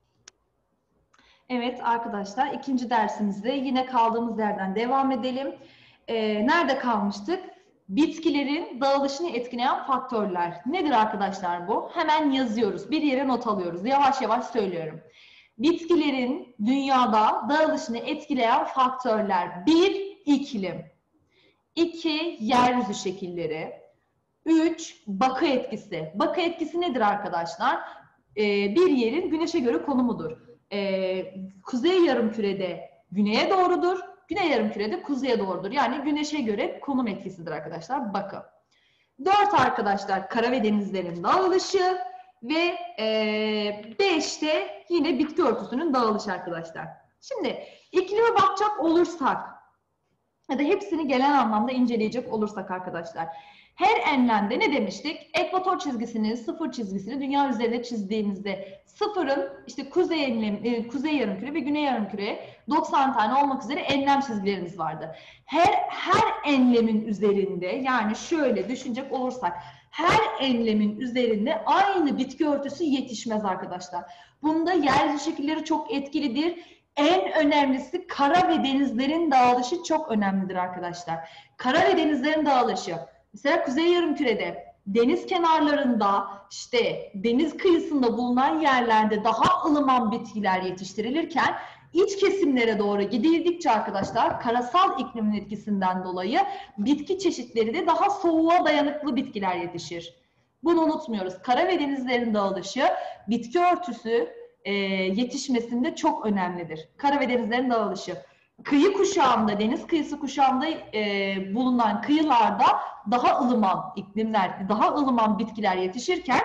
Evet arkadaşlar ikinci dersimizde yine kaldığımız yerden devam edelim. E, nerede kalmıştık? Bitkilerin dağılışını etkileyen faktörler. Nedir arkadaşlar bu? Hemen yazıyoruz. Bir yere not alıyoruz. Yavaş yavaş söylüyorum. Bitkilerin dünyada dağılışını etkileyen faktörler. Bir, iklim. İki, yeryüzü şekilleri. Üç, bakı etkisi. Bakı etkisi nedir arkadaşlar? Ee, bir yerin güneşe göre konumudur. Ee, kuzey yarımkürede güneye doğrudur. Güney yarımkürede kuzeye doğrudur. Yani güneşe göre konum etkisidir arkadaşlar. Bakın. Dört arkadaşlar kara ve denizlerin dağılışı ve e, beşte yine bitki örtüsünün dağılışı arkadaşlar. Şimdi iklime bakacak olursak ya da hepsini genel anlamda inceleyecek olursak arkadaşlar. Her enlemde ne demiştik? Ekvator çizgisini, sıfır çizgisini dünya üzerinde çizdiğimizde sıfırın işte kuzey enlem, kuzey yarımküre ve güney yarımküreye doksan tane olmak üzere enlem çizgilerimiz vardı. Her her enlemin üzerinde, yani şöyle düşünecek olursak, her enlemin üzerinde aynı bitki örtüsü yetişmez arkadaşlar. Bunda yer şekilleri çok etkilidir. En önemlisi kara ve denizlerin dağılışı çok önemlidir arkadaşlar. Kara ve denizlerin dağılışı. Mesela kuzey yarımkürede deniz kenarlarında, işte deniz kıyısında bulunan yerlerde daha ılıman bitkiler yetiştirilirken iç kesimlere doğru gidildikçe arkadaşlar karasal iklimin etkisinden dolayı bitki çeşitleri de daha soğuğa dayanıklı bitkiler yetişir. Bunu unutmuyoruz. Kara ve denizlerin dağılışı bitki örtüsü e, yetişmesinde çok önemlidir. Kara ve denizlerin dağılışı. Kıyı kuşağında, deniz kıyısı kuşağında e, bulunan kıyılarda daha ılıman iklimler, daha ılıman bitkiler yetişirken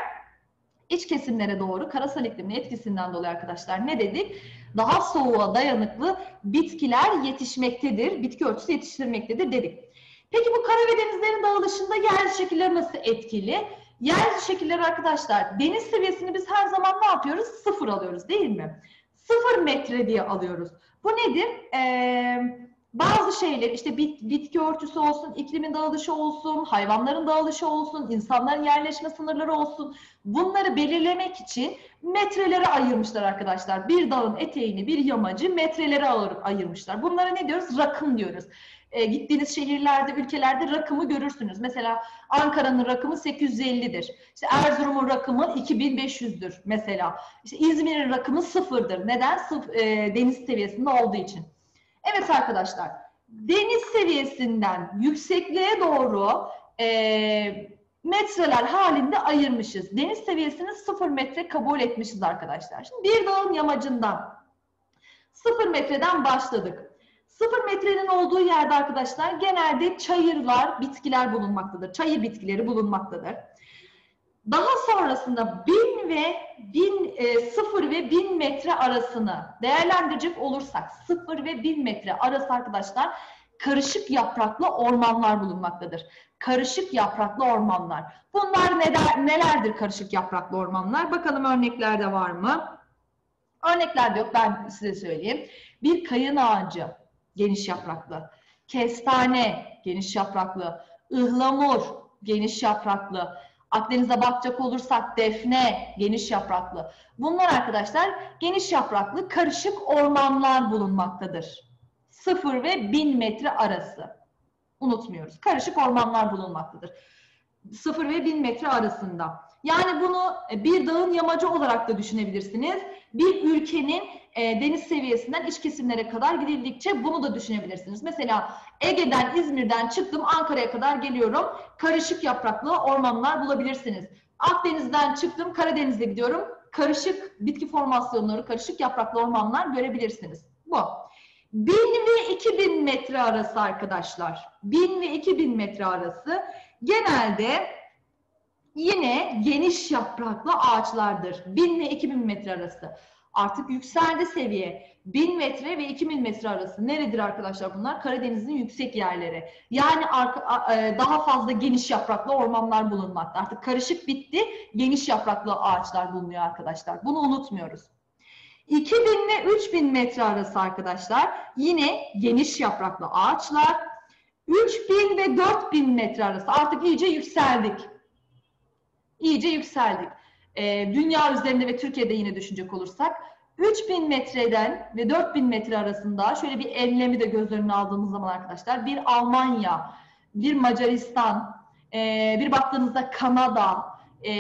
iç kesimlere doğru karasal iklimin etkisinden dolayı arkadaşlar ne dedik? Daha soğuğa dayanıklı bitkiler yetişmektedir, bitki örtüsü yetiştirmektedir dedik. Peki bu kara ve denizlerin dağılışında yer şekilleri nasıl etkili? Yer şekilleri arkadaşlar, deniz seviyesini biz her zaman ne yapıyoruz? Sıfır alıyoruz değil mi? Sıfır metre diye alıyoruz. Bu nedir? Ee, bazı şeyler işte bit, bitki örtüsü olsun, iklimin dağılışı olsun, hayvanların dağılışı olsun, insanların yerleşme sınırları olsun. Bunları belirlemek için metrelere ayırmışlar arkadaşlar. Bir dağın eteğini, bir yamacı metrelere ayırmışlar. Bunlara ne diyoruz? Rakım diyoruz. E, gittiğiniz şehirlerde, ülkelerde rakımı görürsünüz. Mesela Ankara'nın rakımı sekiz yüz ellidir. İşte Erzurum'un rakımı iki bin beş yüzdür mesela. İşte İzmir'in rakımı sıfırdır. Neden? Sıf e, deniz seviyesinde olduğu için. Evet arkadaşlar, deniz seviyesinden yüksekliğe doğru e, metreler halinde ayırmışız. Deniz seviyesini sıfır metre kabul etmişiz arkadaşlar. Şimdi bir dağın yamacından sıfır metreden başladık. Sıfır metrenin olduğu yerde arkadaşlar genelde çayırlar, bitkiler bulunmaktadır. Çayır bitkileri bulunmaktadır. Daha sonrasında bin ve bin, e, sıfır ve bin metre arasını değerlendirecek olursak sıfır ve bin metre arası arkadaşlar karışık yapraklı ormanlar bulunmaktadır. Karışık yapraklı ormanlar. Bunlar neler, nelerdir karışık yapraklı ormanlar? Bakalım örneklerde var mı? Örneklerde yok, ben size söyleyeyim. Bir kayın ağacı geniş yapraklı, kestane geniş yapraklı, ıhlamur geniş yapraklı, Akdeniz'e bakacak olursak defne geniş yapraklı. Bunlar arkadaşlar geniş yapraklı karışık ormanlar bulunmaktadır. sıfır ve bin metre arası. Unutmuyoruz. Karışık ormanlar bulunmaktadır. sıfır ve bin metre arasında. Yani bunu bir dağın yamacı olarak da düşünebilirsiniz. Bir ülkenin e, deniz seviyesinden iç kesimlere kadar gidildikçe bunu da düşünebilirsiniz. Mesela Ege'den, İzmir'den çıktım, Ankara'ya kadar geliyorum. Karışık yapraklı ormanlar bulabilirsiniz. Akdeniz'den çıktım, Karadeniz'e gidiyorum. Karışık bitki formasyonları, karışık yapraklı ormanlar görebilirsiniz. Bu. bin ve iki bin metre arası arkadaşlar. bin ve iki bin metre arası genelde yine geniş yapraklı ağaçlardır. bin ve iki bin metre arası. Artık yükseldi seviye. bin metre ve iki bin metre arası. Neredir arkadaşlar bunlar? Karadeniz'in yüksek yerleri. Yani daha fazla geniş yapraklı ormanlar bulunmakta. Artık karışık bitti. Geniş yapraklı ağaçlar bulunuyor arkadaşlar. Bunu unutmuyoruz. iki bin ile üç bin metre arası arkadaşlar. Yine geniş yapraklı ağaçlar. üç bin ve dört bin metre arası. Artık iyice yükseldik. İyice yükseldik. Ee, dünya üzerinde ve Türkiye'de yine düşünecek olursak üç bin metreden ve dört bin metre arasında şöyle bir enlemi de göz önüne aldığımız zaman arkadaşlar bir Almanya, bir Macaristan, e, bir baktığınızda Kanada, e,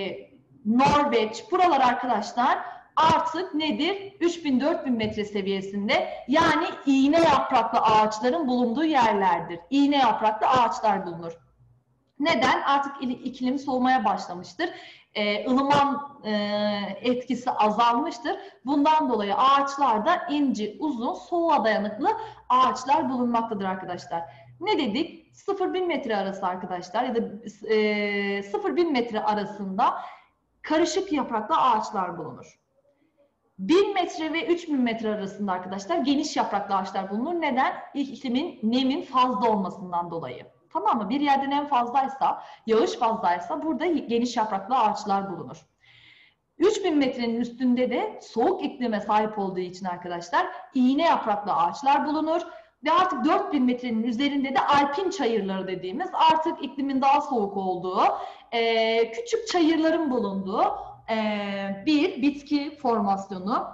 Norveç, buralar arkadaşlar artık nedir? üç bin dört bin metre seviyesinde, yani iğne yapraklı ağaçların bulunduğu yerlerdir. İğne yapraklı ağaçlar bulunur. Neden? Artık iklim soğumaya başlamıştır. Ee, ılıman e, etkisi azalmıştır. Bundan dolayı ağaçlarda ince, uzun, soğuğa dayanıklı ağaçlar bulunmaktadır arkadaşlar. Ne dedik? sıfır bin metre arası arkadaşlar ya da e, sıfır bin metre arasında karışık yapraklı ağaçlar bulunur. bin metre ve üç bin metre arasında arkadaşlar geniş yapraklı ağaçlar bulunur. Neden? İklimin, nemin fazla olmasından dolayı. Tamam mı? Bir yerde nem fazlaysa, yağış fazlaysa burada geniş yapraklı ağaçlar bulunur. üç bin metrenin üstünde de soğuk iklime sahip olduğu için arkadaşlar iğne yapraklı ağaçlar bulunur. Ve artık dört bin metrenin üzerinde de alpin çayırları dediğimiz artık iklimin daha soğuk olduğu, e, küçük çayırların bulunduğu e, bir bitki formasyonu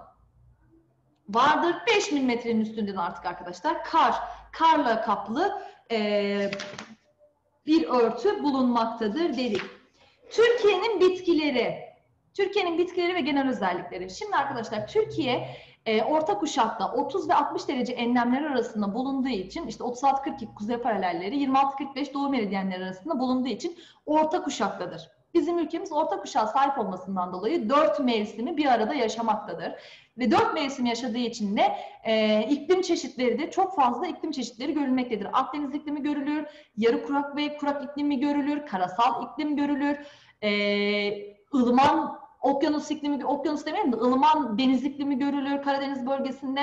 vardır. beş bin metrenin üstünde de artık arkadaşlar kar, karla kaplı e, bir örtü bulunmaktadır dedik. Türkiye'nin bitkileri, Türkiye'nin bitkileri ve genel özellikleri. Şimdi arkadaşlar Türkiye e, orta kuşakta otuz ve altmış derece enlemler arasında bulunduğu için işte otuz altı kırk iki kuzey paralelleri, yirmi altı kırk beş doğu meridyenleri arasında bulunduğu için orta kuşaktadır. Bizim ülkemiz orta kuşağa sahip olmasından dolayı dört mevsimi bir arada yaşamaktadır. Ve dört mevsim yaşadığı için de e, iklim çeşitleri de çok fazla iklim çeşitleri görülmektedir. Akdeniz iklimi görülür, yarı kurak ve kurak iklimi görülür, karasal iklim görülür, e, ılıman okyanus iklimi, okyanus demeyeyim de ılıman deniz iklimi görülür Karadeniz bölgesinde.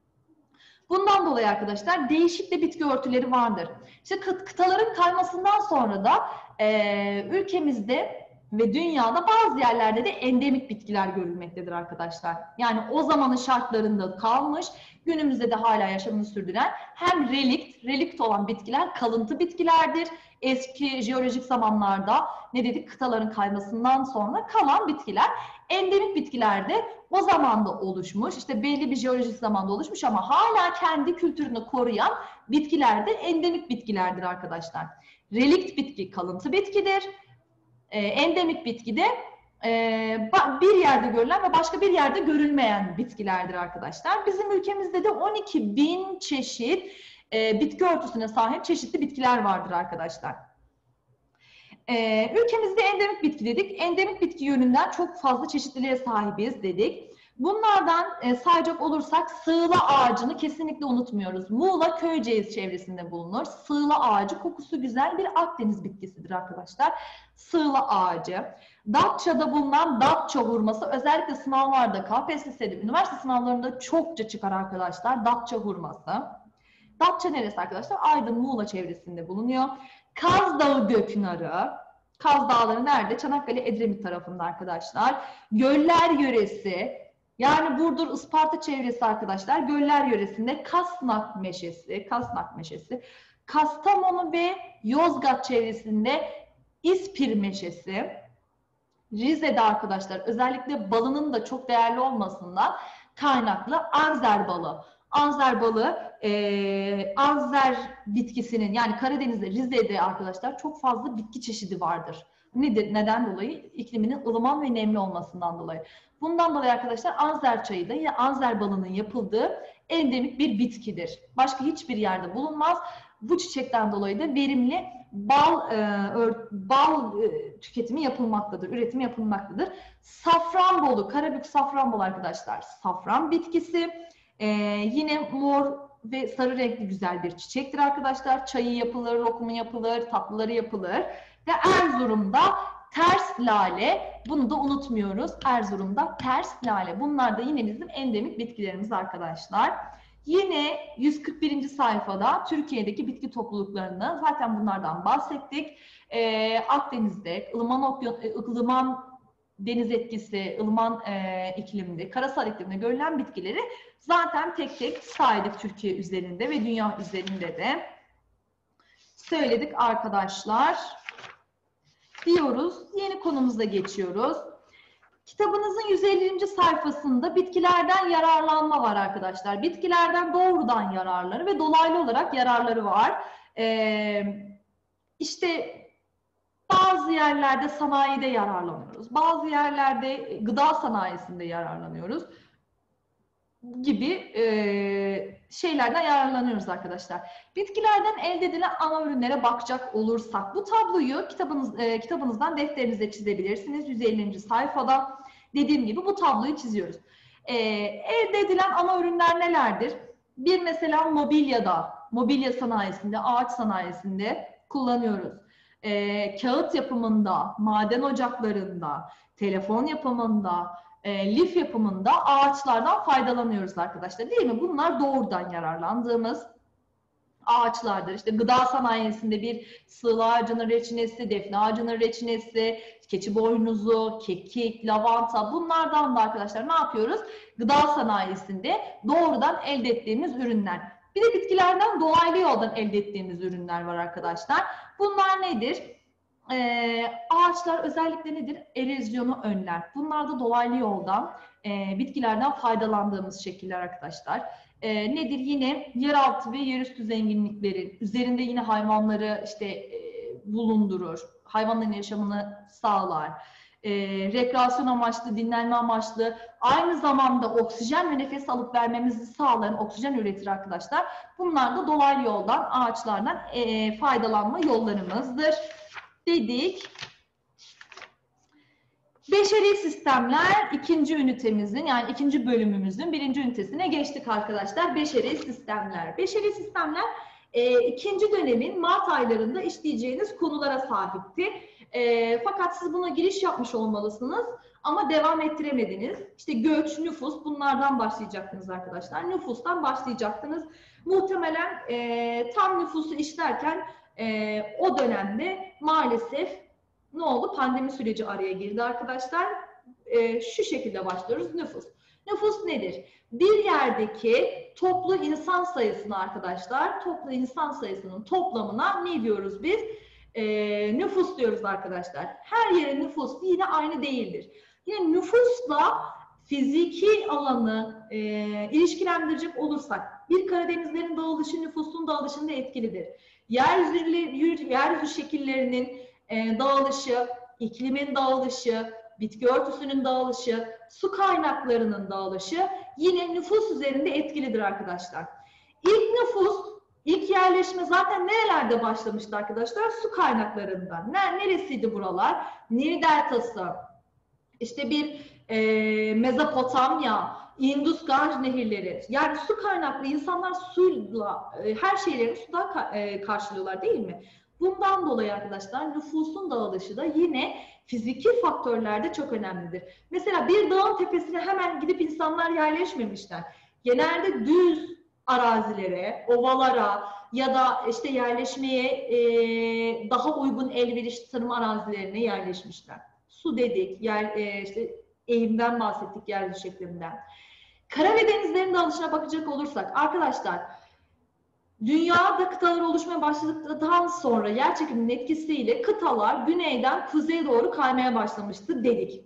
Bundan dolayı arkadaşlar değişik de bitki örtüleri vardır. İşte kıt, kıtaların kaymasından sonra da e, ülkemizde ve dünyada bazı yerlerde de endemik bitkiler görülmektedir arkadaşlar. Yani o zamanın şartlarında kalmış, günümüzde de hala yaşamını sürdüren hem relikt, relikt olan bitkiler kalıntı bitkilerdir. Eski jeolojik zamanlarda ne dedik kıtaların kaymasından sonra kalan bitkiler endemik bitkilerde o zamanda oluşmuş, işte belli bir jeolojik zamanda oluşmuş ama hala kendi kültürünü koruyan bitkiler de endemik bitkilerdir arkadaşlar. Relikt bitki kalıntı bitkidir. Ee, endemik bitki de e, bir yerde görülen ve başka bir yerde görülmeyen bitkilerdir arkadaşlar. Bizim ülkemizde de on iki bin çeşit e, bitki örtüsüne sahip çeşitli bitkiler vardır arkadaşlar. E, ülkemizde endemik bitki dedik. Endemik bitki yönünden çok fazla çeşitliliğe sahibiz dedik. Bunlardan e, sayacak olursak sığla ağacını kesinlikle unutmuyoruz. Muğla Köyceğiz çevresinde bulunur. Sığla ağacı kokusu güzel bir Akdeniz bitkisidir arkadaşlar. Sığla ağacı. Datça'da bulunan Datça hurması özellikle sınavlarda K P S S'de, üniversite sınavlarında çokça çıkar arkadaşlar. Datça hurması. Datça neresi arkadaşlar? Aydın Muğla çevresinde bulunuyor. Kaz Dağı göknarı. Kaz Dağları nerede? Çanakkale Edremit tarafında arkadaşlar. Göller yöresi. Yani Burdur, Isparta çevresi arkadaşlar. Göller yöresinde Kasnak meşesi, Kasnak meşesi. Kastamonu ve Yozgat çevresinde İspir meşesi. Rize'de arkadaşlar özellikle balının da çok değerli olmasından kaynaklı Anzer balı. Anzer balı, e, Anzer bitkisinin yani Karadeniz'de, Rize'de arkadaşlar çok fazla bitki çeşidi vardır. Nedir? Neden dolayı? İkliminin ılıman ve nemli olmasından dolayı. Bundan dolayı arkadaşlar Anzer çayı da ya Anzer balının yapıldığı endemik bir bitkidir. Başka hiçbir yerde bulunmaz. Bu çiçekten dolayı da verimli bal e, bal e, tüketimi yapılmaktadır, üretimi yapılmaktadır. Safranbolu, Karabük safranbolu arkadaşlar safran bitkisi. Ee, yine mor ve sarı renkli güzel bir çiçektir arkadaşlar. Çayı yapılır, lokumu yapılır, tatlıları yapılır. Ve Erzurum'da ters lale, bunu da unutmuyoruz. Erzurum'da ters lale. Bunlar da yine bizim endemik bitkilerimiz arkadaşlar. Yine yüz kırk birinci sayfada Türkiye'deki bitki topluluklarını zaten bunlardan bahsettik. Ee, Akdeniz'de, ılıman, okyan, ılıman deniz etkisi, ılıman e, iklimde, karasal iklimde görülen bitkileri zaten tek tek saydık Türkiye üzerinde ve dünya üzerinde de söyledik arkadaşlar. Diyoruz. Yeni konumuza geçiyoruz. Kitabınızın yüz ellinci sayfasında bitkilerden yararlanma var arkadaşlar. Bitkilerden doğrudan yararları ve dolaylı olarak yararları var. Ee, işte bazı yerlerde sanayide yararlanıyoruz. Bazı yerlerde gıda sanayisinde yararlanıyoruz gibi e, şeylerden yararlanıyoruz arkadaşlar. Bitkilerden elde edilen ana ürünlere bakacak olursak bu tabloyu kitabınız, e, kitabınızdan defterinize çizebilirsiniz. yüz ellinci sayfada dediğim gibi bu tabloyu çiziyoruz. E, elde edilen ana ürünler nelerdir? Bir mesela mobilyada, mobilya sanayisinde, ağaç sanayisinde kullanıyoruz. E, kağıt yapımında, maden ocaklarında, telefon yapımında, e, lif yapımında ağaçlardan faydalanıyoruz arkadaşlar, değil mi? Bunlar doğrudan yararlandığımız ağaçlardır. İşte gıda sanayisinde bir sığla ağacının reçinesi, defne ağacının reçinesi, keçi boynuzu, kekik, lavanta, bunlardan da arkadaşlar ne yapıyoruz? Gıda sanayisinde doğrudan elde ettiğimiz ürünler. Bir de bitkilerden dolaylı yoldan elde ettiğimiz ürünler var arkadaşlar. Bunlar nedir? Ee, ağaçlar özellikle nedir? Erozyonu önler. Bunlar da dolaylı yoldan e, bitkilerden faydalandığımız şekiller arkadaşlar. E, nedir? Yine yeraltı ve yerüstü zenginlikleri, üzerinde yine hayvanları işte e, bulundurur, hayvanların yaşamını sağlar. E, rekreasyon amaçlı, dinlenme amaçlı, aynı zamanda oksijen ve nefes alıp vermemizi sağlayan oksijen üretir arkadaşlar. Bunlar da dolaylı yoldan, ağaçlardan e, faydalanma yollarımızdır dedik. Beşeri sistemler ikinci ünitemizin, yani ikinci bölümümüzün birinci ünitesine geçtik arkadaşlar. Beşeri sistemler. Beşeri sistemler e, ikinci dönemin Mart aylarında işleyeceğiniz konulara sahipti. E, fakat siz buna giriş yapmış olmalısınız ama devam ettiremediniz. İşte göç, nüfus, bunlardan başlayacaktınız arkadaşlar. Nüfustan başlayacaktınız. Muhtemelen e, tam nüfusu işlerken e, o dönemde maalesef ne oldu? Pandemi süreci araya girdi arkadaşlar. Ee, şu şekilde başlıyoruz. Nüfus. Nüfus nedir? Bir yerdeki toplu insan sayısını arkadaşlar, toplu insan sayısının toplamına ne diyoruz biz? Ee, nüfus diyoruz arkadaşlar. Her yerin nüfusu yine aynı değildir. Yine nüfusla fiziki alanı e, ilişkilendirecek olursak, bir Karadenizlerin dağılışı nüfusun dağılışında etkilidir. Yeryüzü, yeryüzü şekillerinin E, dağılışı, iklimin dağılışı, bitki örtüsünün dağılışı, su kaynaklarının dağılışı yine nüfus üzerinde etkilidir arkadaşlar. İlk nüfus, ilk yerleşme zaten nerelerde başlamıştı arkadaşlar? Su kaynaklarından. Neresiydi buralar? Nil Deltası, işte bir e, Mezopotamya, Indus Ganj nehirleri. Yani su kaynaklı insanlar suyla, e, her şeylerini sudan ka e, karşılıyorlar, değil mi? Bundan dolayı arkadaşlar nüfusun dağılışı da yine fiziki faktörlerde çok önemlidir. Mesela bir dağın tepesine hemen gidip insanlar yerleşmemişler. Genelde düz arazilere, ovalara ya da işte yerleşmeye e, daha uygun elverişli tarım arazilerine yerleşmişler. Su dedik, yer, e, işte eğimden bahsettik, yeryüzü şekliminden. Kara ve denizlerin dağılışına bakacak olursak arkadaşlar, dünyada kıtalar oluşmaya başladıktan sonra yer çekiminin etkisiyle kıtalar güneyden kuzeye doğru kaymaya başlamıştır dedik.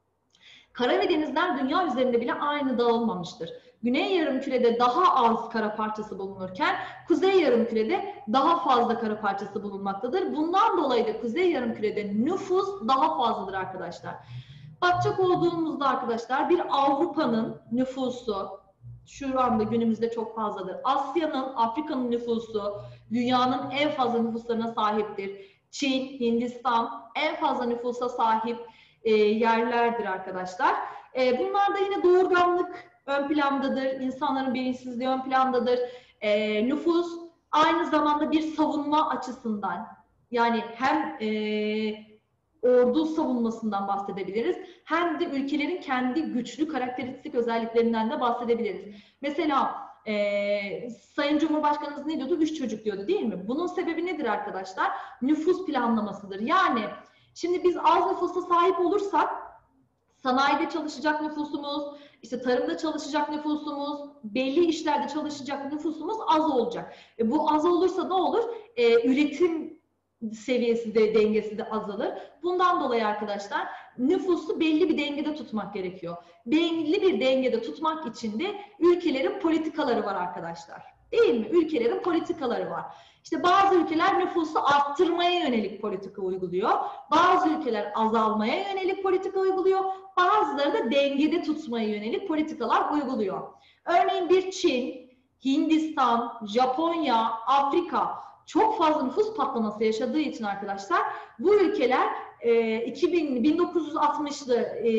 Kara ve denizler dünya üzerinde bile aynı dağılmamıştır. Güney yarımkürede daha az kara parçası bulunurken kuzey yarımkürede daha fazla kara parçası bulunmaktadır. Bundan dolayı da kuzey yarımkürede nüfus daha fazladır arkadaşlar. Bakacak olduğumuzda arkadaşlar bir Avrupa'nın nüfusu şu anda günümüzde çok fazladır. Asya'nın, Afrika'nın nüfusu dünyanın en fazla nüfuslarına sahiptir. Çin, Hindistan en fazla nüfusa sahip e, yerlerdir arkadaşlar. E, bunlar da yine doğurganlık ön plandadır. İnsanların bilinçsizliği ön plandadır. E, nüfus aynı zamanda bir savunma açısından, yani hem e, ordu savunmasından bahsedebiliriz, hem de ülkelerin kendi güçlü karakteristik özelliklerinden de bahsedebiliriz. Mesela e, Sayın Cumhurbaşkanımız ne diyordu? Üç çocuk diyordu, değil mi? Bunun sebebi nedir arkadaşlar? Nüfus planlamasıdır. Yani şimdi biz az nüfusa sahip olursak sanayide çalışacak nüfusumuz, işte tarımda çalışacak nüfusumuz, belli işlerde çalışacak nüfusumuz az olacak. E, bu az olursa ne olur? E, üretim seviyesi de, dengesi de azalır. Bundan dolayı arkadaşlar nüfusu belli bir dengede tutmak gerekiyor. Belli bir dengede tutmak için de ülkelerin politikaları var arkadaşlar. Değil mi? Ülkelerin politikaları var. İşte bazı ülkeler nüfusu arttırmaya yönelik politika uyguluyor. Bazı ülkeler azalmaya yönelik politika uyguluyor. Bazıları da dengede tutmaya yönelik politikalar uyguluyor. Örneğin bir Çin, Hindistan, Japonya, Afrika çok fazla nüfus patlaması yaşadığı için arkadaşlar bu ülkeler e, iki bin, bin dokuz yüz altmışlı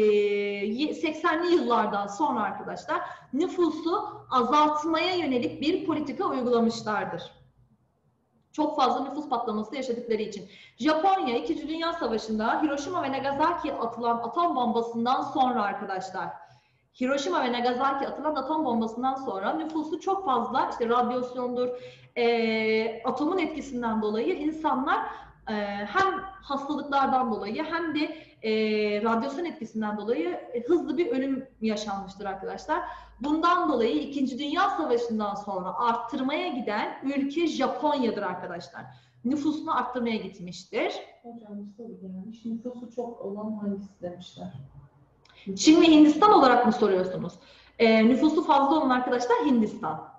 e, seksenli yıllardan sonra arkadaşlar nüfusu azaltmaya yönelik bir politika uygulamışlardır. Çok fazla nüfus patlaması yaşadıkları için. Japonya İkinci Dünya Savaşı'nda Hiroşima ve Nagasaki'ye atılan atom bombasından sonra arkadaşlar, Hiroşima ve Nagasaki atılan atom bombasından sonra nüfusu çok fazla, işte radyasyondur, e, atomun etkisinden dolayı insanlar e, hem hastalıklardan dolayı hem de e, radyasyon etkisinden dolayı e, hızlı bir ölüm yaşanmıştır arkadaşlar. Bundan dolayı İkinci Dünya Savaşı'ndan sonra arttırmaya giden ülke Japonya'dır arkadaşlar. Nüfusunu arttırmaya gitmiştir. Hocam bir soru gelmiş. Nüfusu çok olan hangisi demişler? Çin ve Hindistan olarak mı soruyorsunuz? E, nüfusu fazla olan arkadaşlar Hindistan.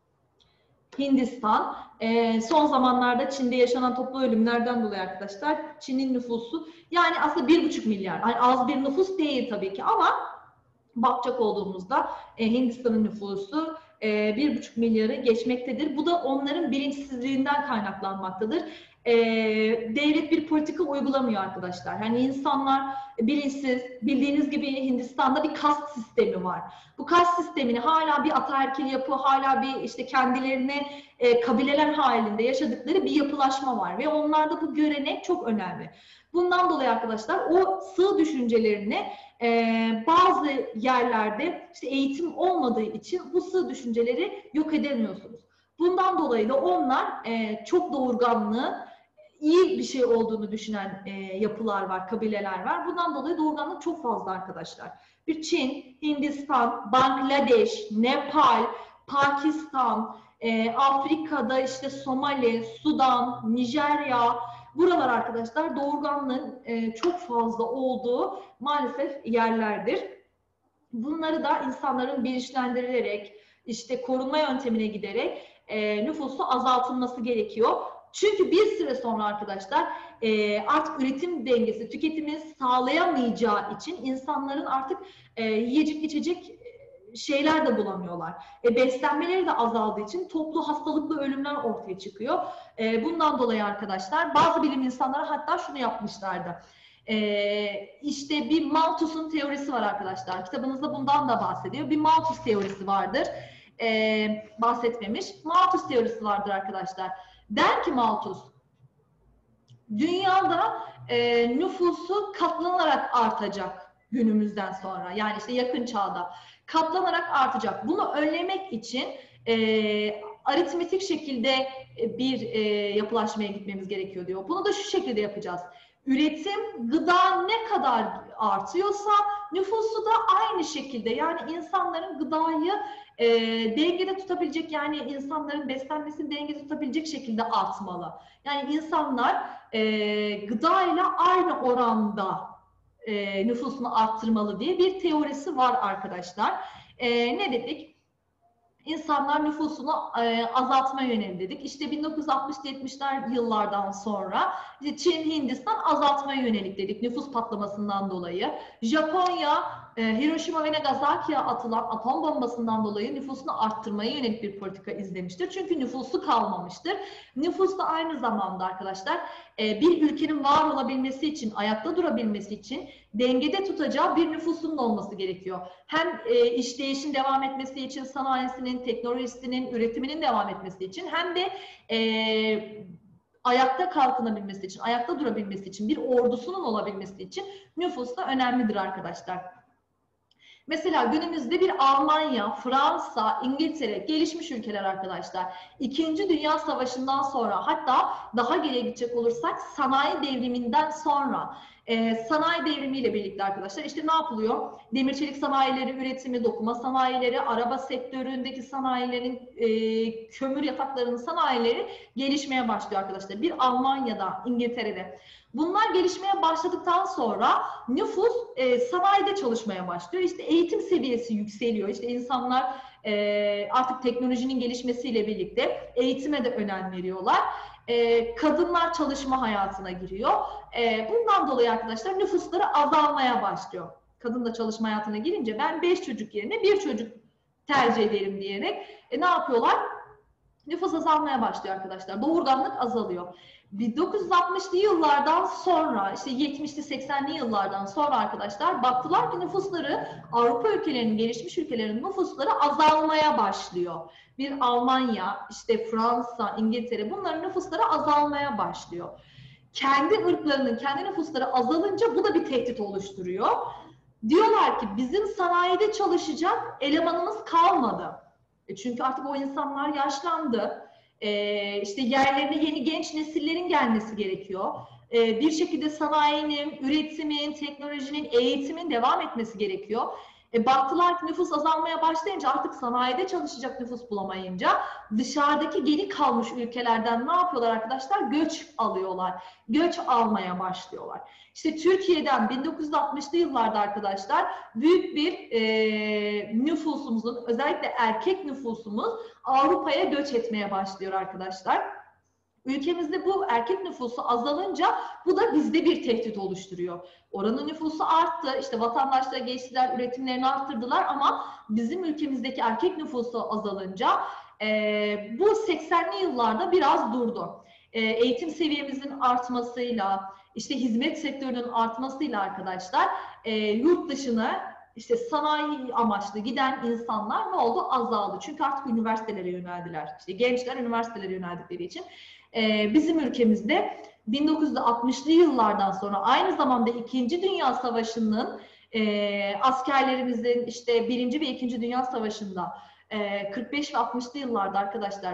Hindistan. E, son zamanlarda Çin'de yaşanan toplu ölümlerden dolayı arkadaşlar Çin'in nüfusu yani aslında bir buçuk milyar. Yani az bir nüfus değil tabii ki ama bakacak olduğumuzda e, Hindistan'ın nüfusu e, bir buçuk milyarı geçmektedir. Bu da onların bilinçsizliğinden kaynaklanmaktadır. E, devlet bir politika uygulamıyor arkadaşlar. Yani insanlar bilinçsiz, bildiğiniz gibi Hindistan'da bir kast sistemi var. Bu kast sistemini hala bir ataerkil yapı, hala bir işte kendilerine e, kabileler halinde yaşadıkları bir yapılaşma var ve onlarda bu görenek çok önemli. Bundan dolayı arkadaşlar o sığ düşüncelerini e, bazı yerlerde işte eğitim olmadığı için bu sığ düşünceleri yok edemiyorsunuz. Bundan dolayı da onlar e, çok doğurganlığı iyi bir şey olduğunu düşünen e, yapılar var, kabileler var. Bundan dolayı doğurganlık çok fazla arkadaşlar. Bir Çin, Hindistan, Bangladeş, Nepal, Pakistan, e, Afrika'da işte Somali, Sudan, Nijerya, buralar arkadaşlar doğurganlığın e, çok fazla olduğu maalesef yerlerdir. Bunları da insanların bilinçlendirilerek, işte korunma yöntemine giderek e, nüfusu azaltılması gerekiyor. Çünkü bir süre sonra arkadaşlar e, artık üretim dengesi, tüketimi sağlayamayacağı için insanların artık e, yiyecek içecek şeyler de bulamıyorlar. E, beslenmeleri de azaldığı için toplu hastalıklı ölümler ortaya çıkıyor. E, bundan dolayı arkadaşlar bazı bilim insanları hatta şunu yapmışlardı. Ee, işte bir Malthus'un teorisi var arkadaşlar. Kitabınızda bundan da bahsediyor. Bir Malthus teorisi vardır. Ee, bahsetmemiş. Malthus teorisi vardır arkadaşlar. Der ki Malthus, dünyada e, nüfusu katlanarak artacak günümüzden sonra. Yani işte yakın çağda katlanarak artacak. Bunu önlemek için e, aritmetik şekilde bir e, yapılaşmaya gitmemiz gerekiyor diyor. Bunu da şu şekilde yapacağız. Üretim, gıda ne kadar artıyorsa nüfusu da aynı şekilde, yani insanların gıdayı e, dengede tutabilecek, yani insanların beslenmesini dengede tutabilecek şekilde artmalı. Yani insanlar e, gıdayla aynı oranda e, nüfusunu arttırmalı diye bir teorisi var arkadaşlar. E, ne dedik? İnsanlar nüfusunu e, azaltmaya yönelik dedik. İşte bin dokuz yüz altmış yetmişler yıllardan sonra işte Çin, Hindistan azaltmaya yönelik dedik nüfus patlamasından dolayı. Japonya, e, Hiroşima ve Nagasaki'ye atılan atom bombasından dolayı nüfusunu arttırmaya yönelik bir politika izlemiştir. Çünkü nüfusu kalmamıştır. Nüfus da aynı zamanda arkadaşlar e, bir ülkenin var olabilmesi için, ayakta durabilmesi için dengede tutacağı bir nüfusunun olması gerekiyor. Hem e, işleyişin devam etmesi için, sanayisinin, teknolojisinin, üretiminin devam etmesi için, hem de e, ayakta kalkınabilmesi için, ayakta durabilmesi için, bir ordusunun olabilmesi için nüfus da önemlidir arkadaşlar. Mesela günümüzde bir Almanya, Fransa, İngiltere, gelişmiş ülkeler arkadaşlar. İkinci Dünya Savaşı'ndan sonra, hatta daha geriye gidecek olursak sanayi devriminden sonra, e, sanayi devrimiyle birlikte arkadaşlar işte ne yapılıyor? Demir çelik sanayileri üretimi, dokuma sanayileri, araba sektöründeki sanayilerin, e, kömür yataklarının sanayileri gelişmeye başlıyor arkadaşlar. Bir Almanya'da, İngiltere'de. Bunlar gelişmeye başladıktan sonra nüfus e, sanayide çalışmaya başlıyor. İşte eğitim seviyesi yükseliyor. İşte insanlar e, artık teknolojinin gelişmesiyle birlikte eğitime de önem veriyorlar. E, kadınlar çalışma hayatına giriyor. E, bundan dolayı arkadaşlar nüfusları azalmaya başlıyor. Kadın da çalışma hayatına girince ben beş çocuk yerine bir çocuk tercih ederim diyerek e, ne yapıyorlar? nüfus azalmaya başlıyor arkadaşlar. Doğurganlık azalıyor. bin dokuz yüz altmışlı yıllardan sonra, işte yetmişli seksenli yıllardan sonra arkadaşlar baktılar ki nüfusları, Avrupa ülkelerinin, gelişmiş ülkelerin nüfusları azalmaya başlıyor. Bir Almanya, işte Fransa, İngiltere, bunların nüfusları azalmaya başlıyor. Kendi ırklarının, kendi nüfusları azalınca bu da bir tehdit oluşturuyor. Diyorlar ki bizim sanayide çalışacak elemanımız kalmadı. E çünkü artık o insanlar yaşlandı. Ee, işte yerlerine yeni genç nesillerin gelmesi gerekiyor. Ee, bir şekilde sanayinin, üretimin, teknolojinin, eğitimin devam etmesi gerekiyor. E, baktılar ki nüfus azalmaya başlayınca, artık sanayide çalışacak nüfus bulamayınca dışarıdaki geri kalmış ülkelerden ne yapıyorlar arkadaşlar? Göç alıyorlar. Göç almaya başlıyorlar. İşte Türkiye'den bin dokuz yüz altmışlı yıllarda arkadaşlar büyük bir e, nüfusumuzun, özellikle erkek nüfusumuz Avrupa'ya göç etmeye başlıyor arkadaşlar. Ülkemizde bu erkek nüfusu azalınca bu da bizde bir tehdit oluşturuyor. Oranın nüfusu arttı, işte vatandaşlara geçtiler, üretimlerini arttırdılar ama bizim ülkemizdeki erkek nüfusu azalınca e, bu seksenli yıllarda biraz durdu. E, eğitim seviyemizin artmasıyla, işte hizmet sektörünün artmasıyla arkadaşlar e, yurt dışına işte sanayi amaçlı giden insanlar ne oldu? Azaldı. Çünkü artık üniversitelere yöneldiler. İşte gençler üniversitelere yöneldikleri için e, bizim ülkemizde bin dokuz yüz altmışlı yıllardan sonra aynı zamanda İkinci Dünya Savaşı'nın e, askerlerimizin işte Birinci ve İkinci Dünya Savaşı'nda e, kırk beş ve altmışlı yıllarda arkadaşlar,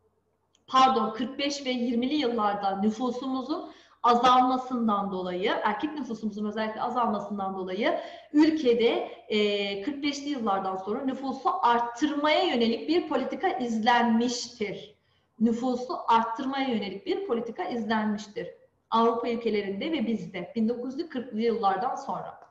pardon kırk beş ve yirmili yıllarda nüfusumuzun azalmasından dolayı, erkek nüfusumuzun özellikle azalmasından dolayı ülkede e, kırk beşli yıllardan sonra nüfusu arttırmaya yönelik bir politika izlenmiştir. Nüfusu arttırmaya yönelik bir politika izlenmiştir. Avrupa ülkelerinde ve bizde bin dokuz yüz kırklı yıllardan sonra.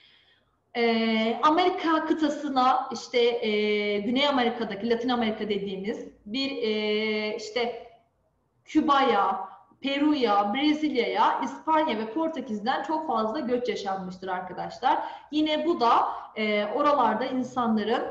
Ee, Amerika kıtasına, işte e, Güney Amerika'daki, Latin Amerika dediğimiz bir e, işte Küba'ya, Peru'ya, Brezilya'ya, İspanya ve Portekiz'den çok fazla göç yaşanmıştır arkadaşlar. Yine bu da e, oralarda insanların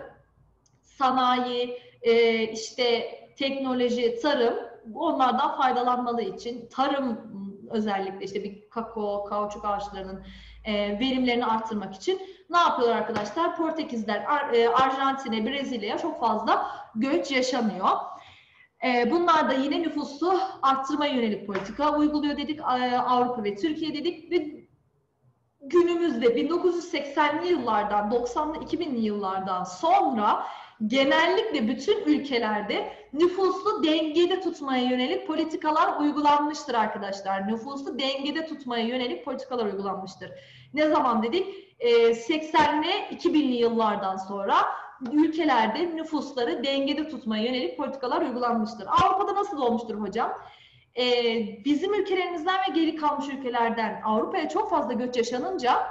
sanayi, e, işte teknoloji, tarım, onlardan faydalanmaları için, tarım özellikle işte bir kakao, kauçuk ağaçlarının e, verimlerini arttırmak için ne yapıyorlar arkadaşlar? Portekizler Ar e, Arjantin'e, Brezilya'ya çok fazla göç yaşanıyor. E, bunlar da yine nüfusu arttırmaya yönelik politika uyguluyor dedik. E, Avrupa ve Türkiye dedik ve günümüzde bin dokuz yüz seksenli yıllardan, doksanlı iki binli yıllardan sonra genellikle bütün ülkelerde nüfusu dengede tutmaya yönelik politikalar uygulanmıştır arkadaşlar. Nüfusu dengede tutmaya yönelik politikalar uygulanmıştır. Ne zaman dedik? E, seksenli iki binli yıllardan sonra ülkelerde nüfusları dengede tutmaya yönelik politikalar uygulanmıştır. Avrupa'da nasıl olmuştur hocam? Ee, bizim ülkelerimizden ve geri kalmış ülkelerden Avrupa'ya çok fazla göç yaşanınca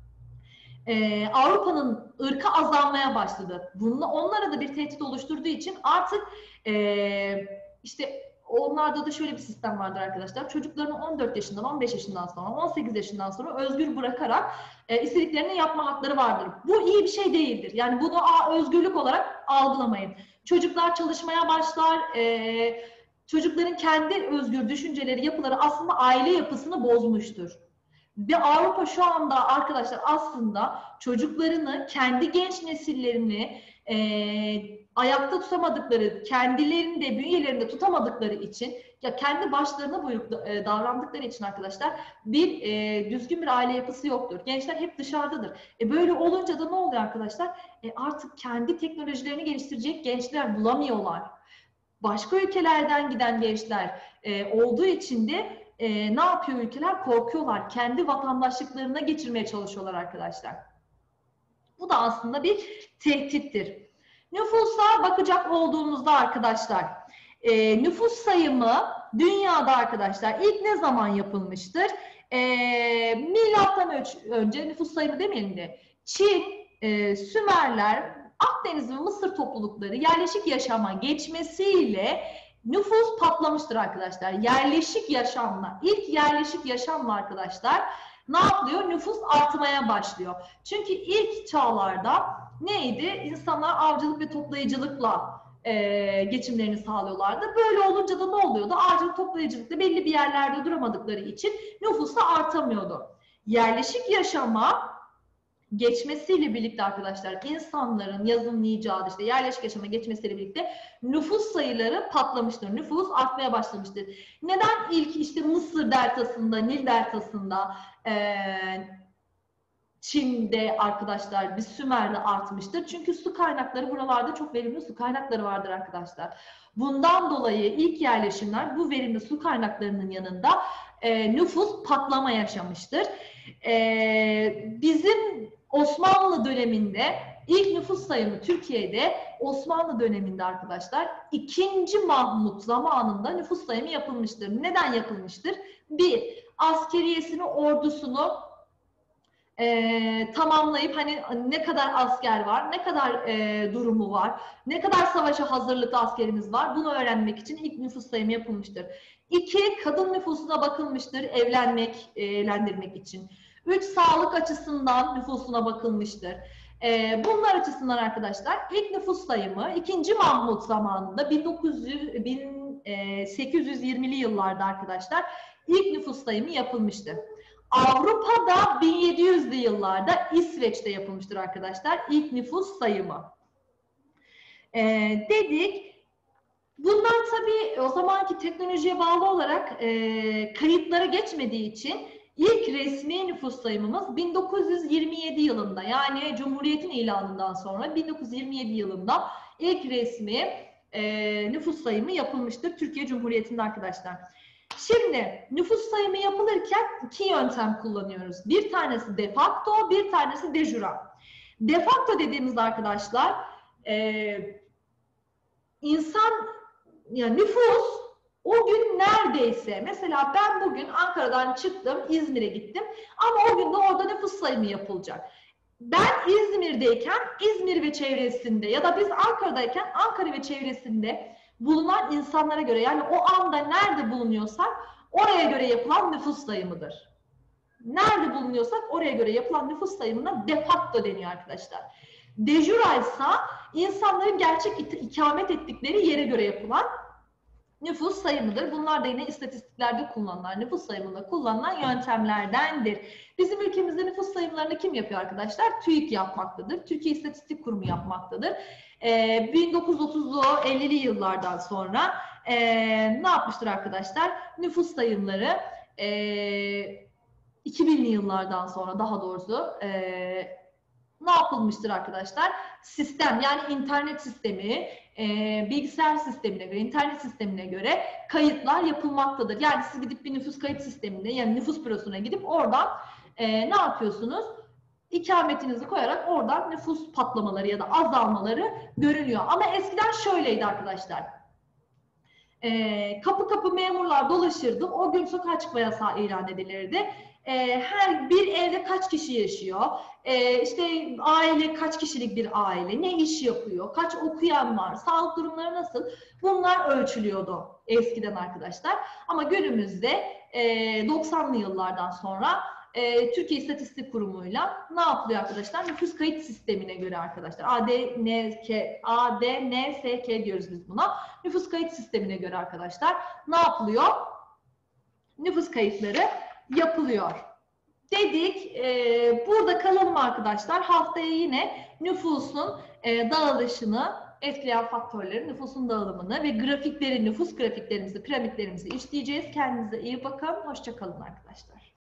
e, Avrupa'nın ırkı azalmaya başladı. Bununla, onlara da bir tehdit oluşturduğu için artık e, işte onlarda da şöyle bir sistem vardır arkadaşlar. Çocuklarını on dört yaşından, on beş yaşından sonra, on sekiz yaşından sonra özgür bırakarak e, istediklerini yapma hakları vardır. Bu iyi bir şey değildir. Yani bunu a, özgürlük olarak algılamayın. Çocuklar çalışmaya başlar, e, çocukların kendi özgür düşünceleri, yapıları aslında aile yapısını bozmuştur. Ve Avrupa şu anda arkadaşlar aslında çocuklarını, kendi genç nesillerini e, ayakta tutamadıkları, kendilerini de bünyelerinde tutamadıkları için, ya kendi başlarına buyruk e, davrandıkları için arkadaşlar bir e, düzgün bir aile yapısı yoktur. Gençler hep dışarıdadır. E, böyle olunca da ne oluyor arkadaşlar? E, artık kendi teknolojilerini geliştirecek gençler bulamıyorlar. Başka ülkelerden giden gençler e, olduğu için de e, ne yapıyor ülkeler? Korkuyorlar. Kendi vatandaşlıklarına geçirmeye çalışıyorlar arkadaşlar. Bu da aslında bir tehdittir. Nüfusa bakacak olduğumuzda arkadaşlar, e, nüfus sayımı dünyada arkadaşlar ilk ne zaman yapılmıştır? E, milattan önce nüfus sayımı demeyelim de Çin, e, Sümerler, Akdeniz ve Mısır toplulukları yerleşik yaşama geçmesiyle nüfus patlamıştır arkadaşlar. Yerleşik yaşamla, ilk yerleşik yaşamla arkadaşlar ne yapıyor? Nüfus artmaya başlıyor. Çünkü ilk çağlarda neydi? İnsanlar avcılık ve toplayıcılıkla e, geçimlerini sağlıyorlardı. Böyle olunca da ne oluyordu? Ağacın toplayıcılıkta belli bir yerlerde duramadıkları için nüfus da artamıyordu. Yerleşik yaşama geçmesiyle birlikte arkadaşlar insanların yazın icadı işte yerleşik yaşama geçmesiyle birlikte nüfus sayıları patlamıştır. Nüfus artmaya başlamıştır. Neden ilk işte Mısır deltasında, Nil deltasında, e, Çin'de arkadaşlar, bir Sümer'de artmıştır? Çünkü su kaynakları buralarda çok verimli su kaynakları vardır arkadaşlar. Bundan dolayı ilk yerleşimler bu verimli su kaynaklarının yanında e, nüfus patlama yaşamıştır. E, bizim Osmanlı döneminde ilk nüfus sayımı Türkiye'de Osmanlı döneminde arkadaşlar ikinci Mahmut zamanında nüfus sayımı yapılmıştır. Neden yapılmıştır? Bir, askeriyesini, ordusunu e, tamamlayıp hani ne kadar asker var, ne kadar e, durumu var, ne kadar savaşa hazırlıklı askerimiz var bunu öğrenmek için ilk nüfus sayımı yapılmıştır. İki, kadın nüfusuna bakılmıştır evlenmek, e, evlendirmek için. Üç, sağlık açısından nüfusuna bakılmıştır. E, bunlar açısından arkadaşlar ilk nüfus sayımı ikinci Mahmut zamanında bin dokuz yüz, bin sekiz yüz yirmili yıllarda arkadaşlar ilk nüfus sayımı yapılmıştı. Avrupa'da bin yedi yüzlü yıllarda İsveç'te yapılmıştır arkadaşlar ilk nüfus sayımı. E, dedik. Bunlar tabii o zamanki teknolojiye bağlı olarak e, kayıtlara geçmediği için ilk resmi nüfus sayımımız bin dokuz yüz yirmi yedi yılında yani Cumhuriyet'in ilanından sonra bin dokuz yüz yirmi yedi yılında ilk resmi e, nüfus sayımı yapılmıştır Türkiye Cumhuriyeti'nde arkadaşlar. Şimdi nüfus sayımı yapılırken iki yöntem kullanıyoruz. Bir tanesi de facto, bir tanesi de jure. De facto dediğimiz arkadaşlar e, insan yani nüfus o gün neredeyse mesela ben bugün Ankara'dan çıktım İzmir'e gittim ama o gün de orada nüfus sayımı yapılacak. Ben İzmir'deyken İzmir ve çevresinde ya da biz Ankara'dayken Ankara ve çevresinde bulunan insanlara göre yani o anda nerede bulunuyorsak oraya göre yapılan nüfus sayımıdır. Nerede bulunuyorsak oraya göre yapılan nüfus sayımına de facto deniyor arkadaşlar. De jure ise insanların gerçek ikamet ettikleri yere göre yapılan nüfus sayımıdır. Bunlar da yine istatistiklerde kullanılan, nüfus sayımında kullanılan yöntemlerdendir. Bizim ülkemizde nüfus sayımlarını kim yapıyor arkadaşlar? TÜİK yapmaktadır. Türkiye İstatistik Kurumu yapmaktadır. Ee, bin dokuz yüz otuzlu ellili yıllardan sonra e, ne yapmıştır arkadaşlar? Nüfus sayımları e, iki binli yıllardan sonra daha doğrusu e, ne yapılmıştır arkadaşlar? Sistem yani internet sistemi, e, bilgisayar sistemine göre, internet sistemine göre kayıtlar yapılmaktadır. Yani siz gidip bir nüfus kayıt sistemine yani nüfus bürosuna gidip oradan e, ne yapıyorsunuz? İkametinizi koyarak oradan nüfus patlamaları ya da azalmaları görünüyor. Ama eskiden şöyleydi arkadaşlar. E, kapı kapı memurlar dolaşırdı. O gün sokağa çıkma yasağı ilan edilirdi. E, her bir evde kaç kişi yaşıyor? E, işte aile kaç kişilik bir aile? Ne iş yapıyor? Kaç okuyan var? Sağlık durumları nasıl? Bunlar ölçülüyordu eskiden arkadaşlar. Ama günümüzde e, doksanlı yıllardan sonra e, Türkiye İstatistik Kurumu'yla ne yapılıyor arkadaşlar? Nüfus kayıt sistemine göre arkadaşlar. A D N K, A D N S K diyoruz biz buna. Nüfus kayıt sistemine göre arkadaşlar ne yapılıyor? Nüfus kayıtları yapılıyor. Dedik, e, burada kalalım arkadaşlar. Haftaya yine nüfusun e, dağılışını etkileyen faktörleri, nüfusun dağılımını ve grafikleri, nüfus grafiklerimizi, piramitlerimizi işleyeceğiz. Kendinize iyi bakın. Hoşça kalın arkadaşlar.